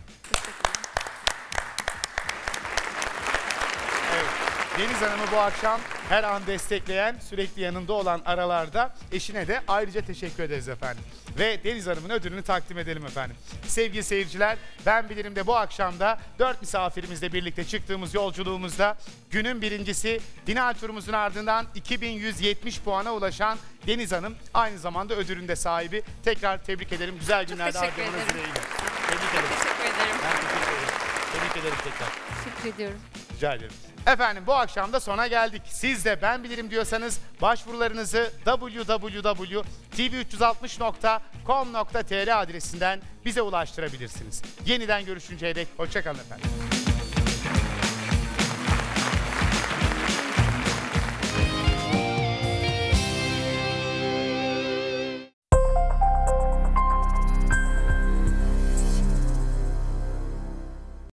Evet, Deniz Hanım'ı bu akşam her an destekleyen, sürekli yanında olan aralarda eşine de ayrıca teşekkür ederiz efendim. Ve Deniz Hanım'ın ödülünü takdim edelim efendim. Sevgili seyirciler, Ben Bilirim de bu akşam da dört misafirimizle birlikte çıktığımız yolculuğumuzda günün birincisi, final turumuzun ardından iki bin yüz yetmiş puana ulaşan Deniz Hanım aynı zamanda ödülün de sahibi. Tekrar tebrik ederim. Güzel günlerde teşekkür harcamanız ederim. dileğiyle. Tebrik ederim. Teşekkür ederim. Ben teşekkür ederim. Tebrik ederim tekrar. Teşekkür ediyorum. Rica ederim. Efendim bu akşam da sona geldik. Siz de Ben Bilirim diyorsanız başvurularınızı w w w nokta t v üç yüz altmış nokta com nokta t r adresinden bize ulaştırabilirsiniz. Yeniden görüşünceye dek hoşça kalın efendim.